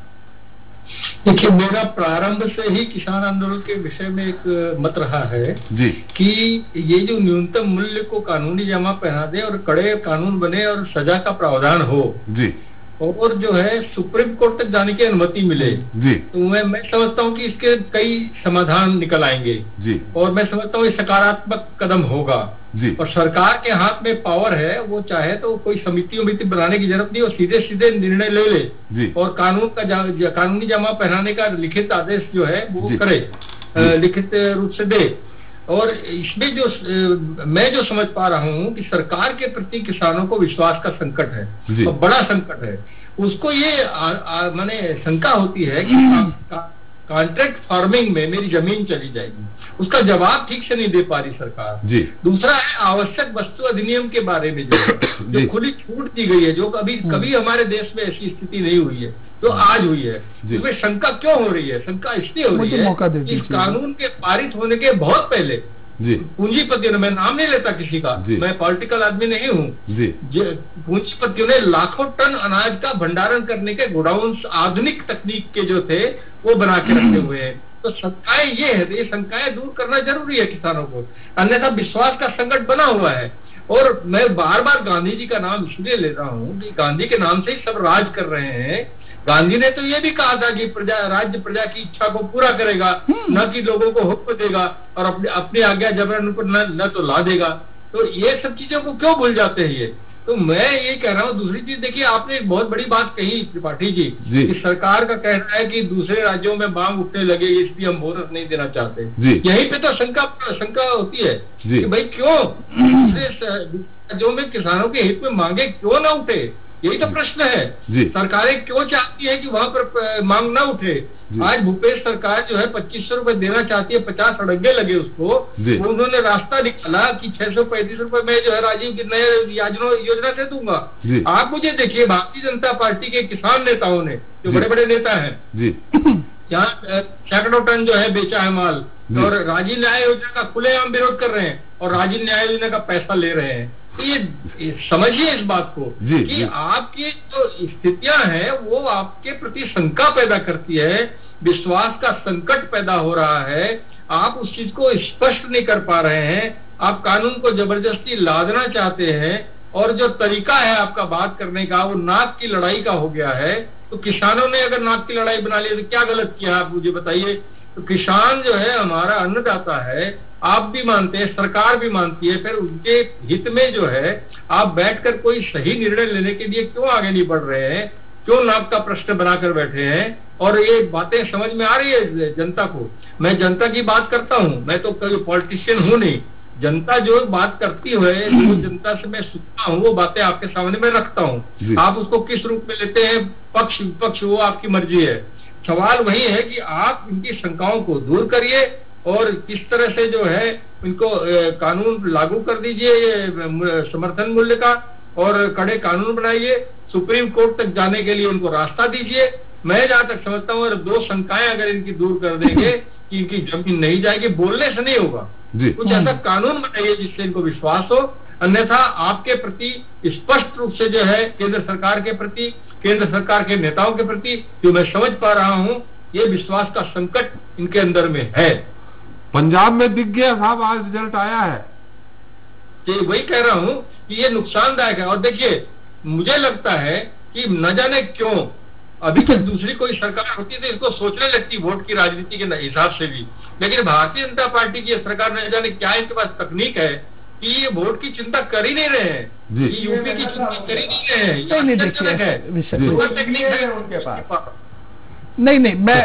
[SPEAKER 4] देखिए, मेरा प्रारंभ से ही किसान आंदोलन के विषय में एक मत रहा है
[SPEAKER 1] जी
[SPEAKER 4] कि ये जो न्यूनतम मूल्य को कानूनी जमा पहना दे और कड़े कानून बने और सजा का प्रावधान हो
[SPEAKER 1] जी,
[SPEAKER 4] और जो है सुप्रीम कोर्ट तक जाने की अनुमति मिले
[SPEAKER 1] जी,
[SPEAKER 4] तो मैं समझता हूँ कि इसके कई समाधान निकल आएंगे
[SPEAKER 1] जी,
[SPEAKER 4] और मैं समझता हूँ ये सकारात्मक कदम होगा
[SPEAKER 1] जी।
[SPEAKER 4] और सरकार के हाथ में पावर है, वो चाहे तो कोई समिति बनाने की जरूरत नहीं, और सीधे सीधे निर्णय ले ले
[SPEAKER 1] जी।
[SPEAKER 4] और कानूनी जमा पहनाने का लिखित आदेश जो है वो करे, लिखित रूप से दे। और इसमें जो मैं जो समझ पा रहा हूँ कि सरकार के प्रति किसानों को विश्वास का संकट है और बड़ा संकट है। उसको ये माने शंका होती है कि कॉन्ट्रैक्ट फार्मिंग में मेरी जमीन चली जाएगी, उसका जवाब ठीक से नहीं दे पा रही सरकार
[SPEAKER 1] जी।
[SPEAKER 4] दूसरा है आवश्यक वस्तु अधिनियम के बारे में जो खुली छूट दी गई है, जो कभी हमारे देश में ऐसी स्थिति नहीं हुई है जो आज हुई है। इसमें शंका क्यों हो रही है? शंका इसलिए हो रही है कि इस कानून के पारित होने के बहुत पहले
[SPEAKER 1] जी।
[SPEAKER 4] पूंजीपतियों ने, मैं नाम नहीं लेता किसी का, मैं पॉलिटिकल आदमी नहीं हूँ जी, पूंजीपतियों ने लाखों टन अनाज का भंडारण करने के गोडाउन आधुनिक तकनीक के जो थे वो बना के रखे हुए हैं। तो शंकाएं ये है, ये शंकाएं दूर करना जरूरी है किसानों को, अन्यथा विश्वास का संकट बना हुआ है। और मैं बार बार गांधी जी का नाम इसलिए ले रहा हूँ कि गांधी के नाम से ही सब राज कर रहे हैं। गांधी ने तो ये भी कहा था कि राज्य प्रजा की इच्छा को पूरा करेगा, न कि लोगों को हुक्म देगा और अपनी आज्ञा जबरन पर न तो ला देगा। तो ये सब चीजों को क्यों भूल जाते हैं ये? तो मैं ये कह रहा हूँ। दूसरी चीज देखिए, आपने एक बहुत बड़ी बात कही त्रिपाठी जी कि सरकार का कहना है कि दूसरे राज्यों में मांग उठने लगे, इसलिए हम बोनस नहीं देना चाहते। यहीं पे तो शंका होती है कि भाई क्यों दूसरे राज्यों में किसानों के हित में मांगे क्यों ना उठे? यही तो प्रश्न है। सरकारें क्यों चाहती है कि वहां पर मांग ना उठे? आज भूपेश सरकार जो है 2500 रुपए देना चाहती है, 50 अड़ंगे लगे उसको, उन्होंने रास्ता निकाला कि 635 रुपए में जो है राजीव की नए योजना से दूंगा। आप मुझे देखिए, भारतीय जनता पार्टी के किसान नेताओं ने, जो बड़े बड़े नेता है, जहाँ सैकड़ों टन जो है बेचा है माल, और राजीव न्याय योजना का खुलेआम विरोध कर रहे हैं और राजीव न्याय योजना का पैसा ले रहे हैं। तो ये समझिए इस बात को कि आपकी जो स्थितियां हैं वो आपके प्रति शंका पैदा करती है, विश्वास का संकट पैदा हो रहा है, आप उस चीज को स्पष्ट नहीं कर पा रहे हैं, आप कानून को जबरदस्ती लादना चाहते हैं, और जो तरीका है आपका बात करने का वो नाक की लड़ाई का हो गया है। तो किसानों ने अगर नाक की लड़ाई बना ली तो क्या गलत किया, आप मुझे बताइए। तो किसान जो है हमारा अन्नदाता है, आप भी मानते हैं, सरकार भी मानती है, फिर उनके हित में जो है आप बैठकर कोई सही निर्णय लेने के लिए क्यों आगे नहीं बढ़ रहे हैं? क्यों नाक का प्रश्न बनाकर बैठे हैं? और ये बातें समझ में आ रही है जनता को? मैं जनता की बात करता हूँ, मैं तो कोई पॉलिटिशियन हूँ नहीं। जनता जो बात करती है, जो जनता से मैं सुनता हूँ, वो बातें आपके सामने मैं रखता हूँ। आप उसको किस रूप में लेते हैं, पक्ष विपक्ष, वो आपकी मर्जी है। सवाल वही है कि आप इनकी शंकाओं को दूर करिए और किस तरह से जो है इनको कानून लागू कर दीजिए समर्थन मूल्य का, और कड़े कानून बनाइए, सुप्रीम कोर्ट तक जाने के लिए उनको रास्ता दीजिए। मैं जहां तक समझता हूँ, दो शंकाएं अगर इनकी दूर कर देंगे कि इनकी जमीन नहीं जाएगी, बोलने से नहीं होगा, कुछ ऐसा कानून बनाइए जिससे इनको विश्वास हो। अन्यथा आपके प्रति स्पष्ट रूप से जो है केंद्र सरकार के प्रति, केंद्र सरकार के नेताओं के प्रति जो मैं समझ पा रहा हूँ, ये विश्वास का संकट इनके अंदर में है।
[SPEAKER 1] पंजाब में दिख गया साहब, आज रिजल्ट आया है।
[SPEAKER 4] तो वही कह रहा हूँ कि ये नुकसानदायक है। और देखिए, मुझे लगता है कि न जाने क्यों अभी तक दूसरी कोई सरकार होती तो इसको सोचने लगती वोट की राजनीति के हिसाब से भी, लेकिन भारतीय जनता पार्टी की सरकार न जाने क्या इनके पास तकनीक है कि ये वोट की चिंता कर ही नहीं रहे हैं, यूपी की चिंता कर ही नहीं रहे हैं। टेक्निक है उनके पास।
[SPEAKER 8] नहीं,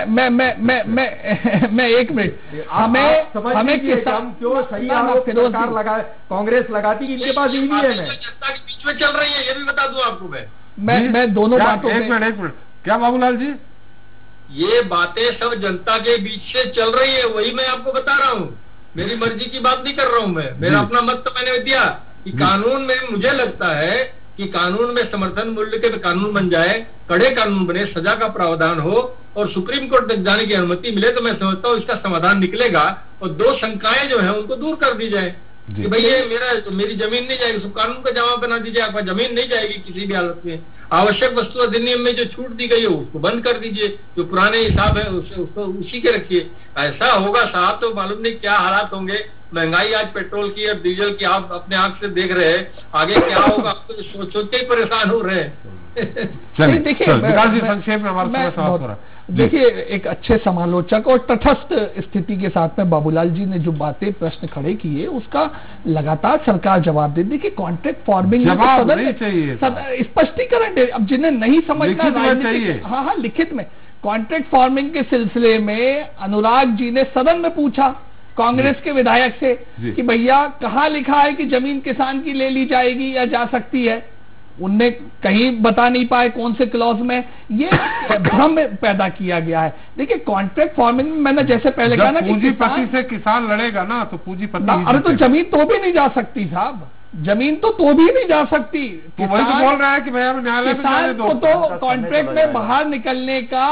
[SPEAKER 8] मैं एक मिनट, हमें किसान
[SPEAKER 7] क्यों सही आरोप सरकार लगा, कांग्रेस लगाती कि इनके पास ईवीएम है,
[SPEAKER 4] जनता के बीच में चल रही है, ये भी बता दूं आपको
[SPEAKER 8] मैं दोनों बातों
[SPEAKER 1] एक मिनट क्या बाबूलाल जी,
[SPEAKER 4] ये बातें सब जनता के बीच से चल रही है, वही मैं आपको बता रहा हूँ। मेरी मर्जी की बात नहीं कर रहा हूँ मैं, मेरा अपना मत तो मैंने दिया कि कानून में, मुझे लगता है कि कानून में समर्थन मूल्य के कानून बन जाए, कड़े कानून बने, सजा का प्रावधान हो और सुप्रीम कोर्ट तक जाने की अनुमति मिले, तो मैं समझता हूँ इसका समाधान निकलेगा। और दो शंकाएं जो है उनको दूर कर दी जाए कि भाई ये मेरी जमीन नहीं जाएगी, सब कानून का जवाब बना दीजिए, आपका जमीन नहीं जाएगी किसी भी हालत में। आवश्यक वस्तु अधिनियम में जो छूट दी गई है उसको बंद कर दीजिए, जो पुराने हिसाब है उसको उसी के रखिए। ऐसा होगा साहब तो मालूम नहीं क्या हालात होंगे। महंगाई आज पेट्रोल की और डीजल की आप अपने आंख से देख रहे हैं, आगे क्या होगा आप तो सोच के ही परेशान हो रहे हैं।
[SPEAKER 8] देखिए,
[SPEAKER 1] संक्षेप में हमारा समय समाप्त हो रहा है।
[SPEAKER 8] देखिए, एक अच्छे समालोचक और तटस्थ स्थिति के साथ में बाबूलाल जी ने जो बातें प्रश्न खड़े किए उसका लगातार सरकार जवाब दे। देखिए, कॉन्ट्रैक्ट फार्मिंग स्पष्टीकरण दे, अब जिन्हें नहीं समझना राजनीतिक, हाँ लिखित में। कॉन्ट्रैक्ट फार्मिंग के सिलसिले में अनुराग जी ने सदन में पूछा कांग्रेस के विधायक से कि भैया कहाँ लिखा है कि जमीन किसान की ले ली जाएगी या जा सकती है। उनने कहीं बता नहीं पाए कौन से क्लॉज में, ये भ्रम पैदा किया गया है। देखिए, कॉन्ट्रैक्ट फार्मिंग में मैंने जैसे पहले कहा ना कि
[SPEAKER 1] पूंजीपति से किसान लड़ेगा ना तो पूंजीपति,
[SPEAKER 8] अरे तो जमीन तो भी नहीं जा सकती साहब, जमीन तो भी नहीं जा सकती।
[SPEAKER 1] तो वही तो बोल रहा है कि भैया न्यायालय
[SPEAKER 8] किसान को तो कॉन्ट्रैक्ट में बाहर निकलने का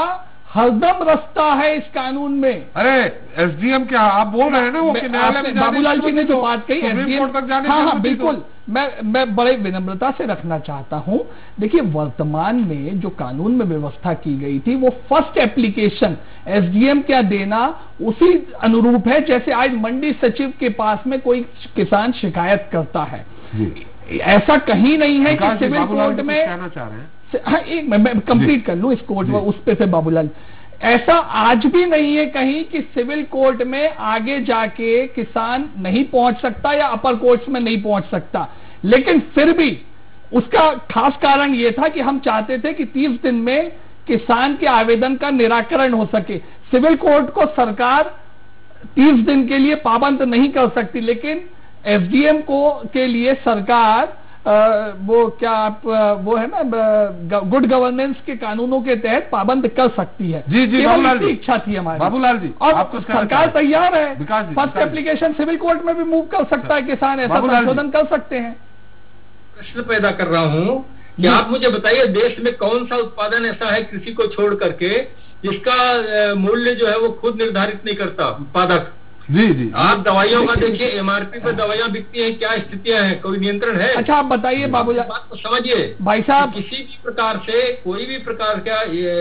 [SPEAKER 8] हरदम रास्ता है इस कानून में।
[SPEAKER 1] अरे एसडीएम क्या आप बोल रहे हैं ना वो कि न्यायालय में
[SPEAKER 8] बाबूलाल जी ने जो बात कही
[SPEAKER 1] सुप्रीम कोर्ट तक जाने
[SPEAKER 8] हाँ हाँ बिल्कुल, मैं बड़े विनम्रता से रखना चाहता हूं। देखिए वर्तमान में जो कानून में व्यवस्था की गई थी वो फर्स्ट एप्लीकेशन एसडीएम क्या देना उसी अनुरूप है जैसे आज मंडी सचिव के पास में कोई किसान शिकायत करता है। ऐसा कहीं नहीं है कि सिविल कोर्ट में
[SPEAKER 1] कहना चाह रहे हैं।
[SPEAKER 8] हाँ एक मैं कंप्लीट कर लूं इस कोर्ट में उस पे से बाबूलाल, ऐसा आज भी नहीं है कहीं कि सिविल कोर्ट में आगे जाके किसान नहीं पहुंच सकता या अपर कोर्ट्स में नहीं पहुंच सकता, लेकिन फिर भी उसका खास कारण यह था कि हम चाहते थे कि 30 दिन में किसान के आवेदन का निराकरण हो सके। सिविल कोर्ट को सरकार 30 दिन के लिए पाबंद नहीं कर सकती, लेकिन एसडीएम को के लिए सरकार वो क्या आप वो है ना गुड गवर्नेंस के कानूनों के तहत पाबंद कर सकती है।
[SPEAKER 1] जी बाबूलाल जी,
[SPEAKER 8] इच्छा थी हमारी
[SPEAKER 1] बाबूलाल जी,
[SPEAKER 8] और सरकार तैयार है। फर्स्ट
[SPEAKER 1] जी
[SPEAKER 8] एप्लीकेशन सिविल कोर्ट में भी मूव कर सकता है किसान, ऐसा संशोधन कर सकते हैं।
[SPEAKER 4] प्रश्न पैदा कर रहा हूं कि आप मुझे बताइए देश में कौन सा उत्पादन ऐसा है कृषि को छोड़ करके जिसका मूल्य जो है वो खुद निर्धारित नहीं करता उत्पादक।
[SPEAKER 1] जी
[SPEAKER 4] आप दवाइयों का देखिए एमआरपी पर दवाइयां बिकती हैं, क्या स्थितियां हैं, कोई नियंत्रण है?
[SPEAKER 8] अच्छा आप बताइए बाबूलाल,
[SPEAKER 4] बात को समझिए
[SPEAKER 8] भाई साहब,
[SPEAKER 4] किसी भी प्रकार से कोई भी प्रकार का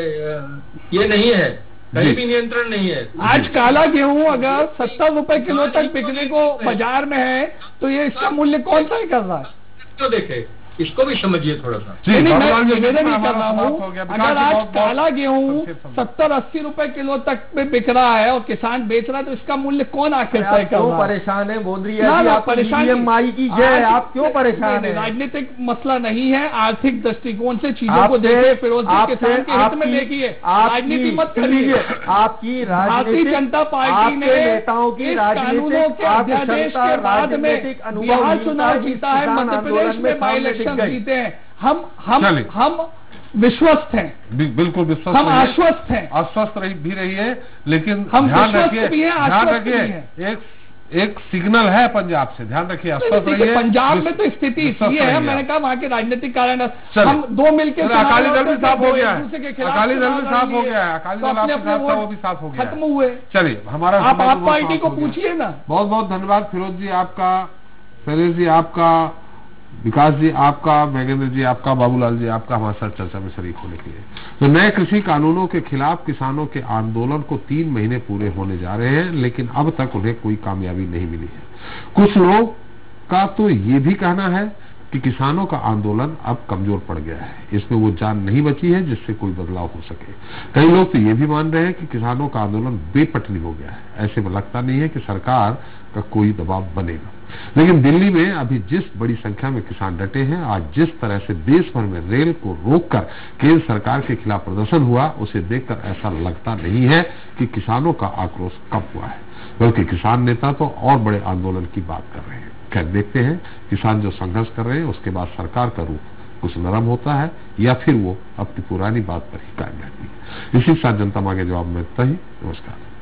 [SPEAKER 4] ये नहीं है, कहीं भी नियंत्रण नहीं है।
[SPEAKER 8] आज काला गेहूं अगर 70 रुपए किलो तक बिकने को बाजार में है तो ये इसका मूल्य कौन तय कर रहा है?
[SPEAKER 4] तो देखे इसको भी समझिए थोड़ा सा।
[SPEAKER 8] नहीं मैं निवेदन नहीं कर रहा हूँ, अगर आज काला गेहूं 70-80 रुपए किलो तक में बिक रहा है और किसान बेच रहा है तो इसका मूल्य कौन आखिर तय कर रहा है?
[SPEAKER 7] परेशान है बोंद्रिया जी, आप परेशान की जय, आप क्यों परेशान है?
[SPEAKER 8] राजनीतिक मसला नहीं है, आर्थिक दृष्टिकोण से चीजों को देखिए, फिरोज किसान के हित में देखिए, राजनीति मत करिए।
[SPEAKER 7] आपकी
[SPEAKER 8] भारतीय जनता पार्टी ने
[SPEAKER 7] नेताओं की
[SPEAKER 8] कानूनों के अध्यादेश के बाद में बिहार चुनाव जीता है, मध्य प्रदेश में बाई इलेक्शन जीते हैं। हम विश्वस्त हैं,
[SPEAKER 1] बिल्कुल विश्वस्त,
[SPEAKER 8] हम आश्वस्त हैं,
[SPEAKER 1] आश्वस्त भी रही है, लेकिन
[SPEAKER 8] हम
[SPEAKER 1] ध्यान रखिए,
[SPEAKER 8] ध्यान रखिए
[SPEAKER 1] एक सिग्नल है पंजाब से, ध्यान रखिए, आश्वस्त रहिए।
[SPEAKER 8] पंजाब में तो स्थिति इसलिए है, मैंने कहा वहाँ के राजनीतिक कारण हम दो मिलकर
[SPEAKER 1] अकाली दल भी साफ हो गया है, अकाली दल भी साफ हो गया है, अकाली दल आपके साथ था वो भी साफ हो गया,
[SPEAKER 8] खत्म हुए।
[SPEAKER 1] चलिए हमारा
[SPEAKER 8] आप पार्टी को पूछिए ना।
[SPEAKER 1] बहुत बहुत धन्यवाद फिरोज जी आपका, शैलेश जी आपका, विकास जी आपका, मैगेंद्र जी आपका, बाबूलाल जी आपका हमारे साथ चर्चा में शरीक होने के लिए। तो नए कृषि कानूनों के खिलाफ किसानों के आंदोलन को 3 महीने पूरे होने जा रहे हैं, लेकिन अब तक उन्हें कोई कामयाबी नहीं मिली है। कुछ लोग का तो ये भी कहना है कि किसानों का आंदोलन अब कमजोर पड़ गया है, इसमें वो जान नहीं बची है जिससे कोई बदलाव हो सके। कई लोग तो ये भी मान रहे हैं कि किसानों का आंदोलन बेपटरी हो गया है। ऐसे में लगता नहीं है कि सरकार का कोई दबाव बनेगा। लेकिन दिल्ली में अभी जिस बड़ी संख्या में किसान डटे हैं, आज जिस तरह से देश भर में रेल को रोककर केंद्र सरकार के खिलाफ प्रदर्शन हुआ, उसे देखकर ऐसा लगता नहीं है कि किसानों का आक्रोश कम हुआ है, बल्कि किसान नेता तो और बड़े आंदोलन की बात कर रहे हैं। खैर देखते हैं किसान जो संघर्ष कर रहे हैं उसके बाद सरकार का रूख कुछ नरम होता है या फिर वो अपनी पुरानी बात पर ही कायम रहती है। इसी के साथ जनता मांगे जवाब में इतना ही। नमस्कार।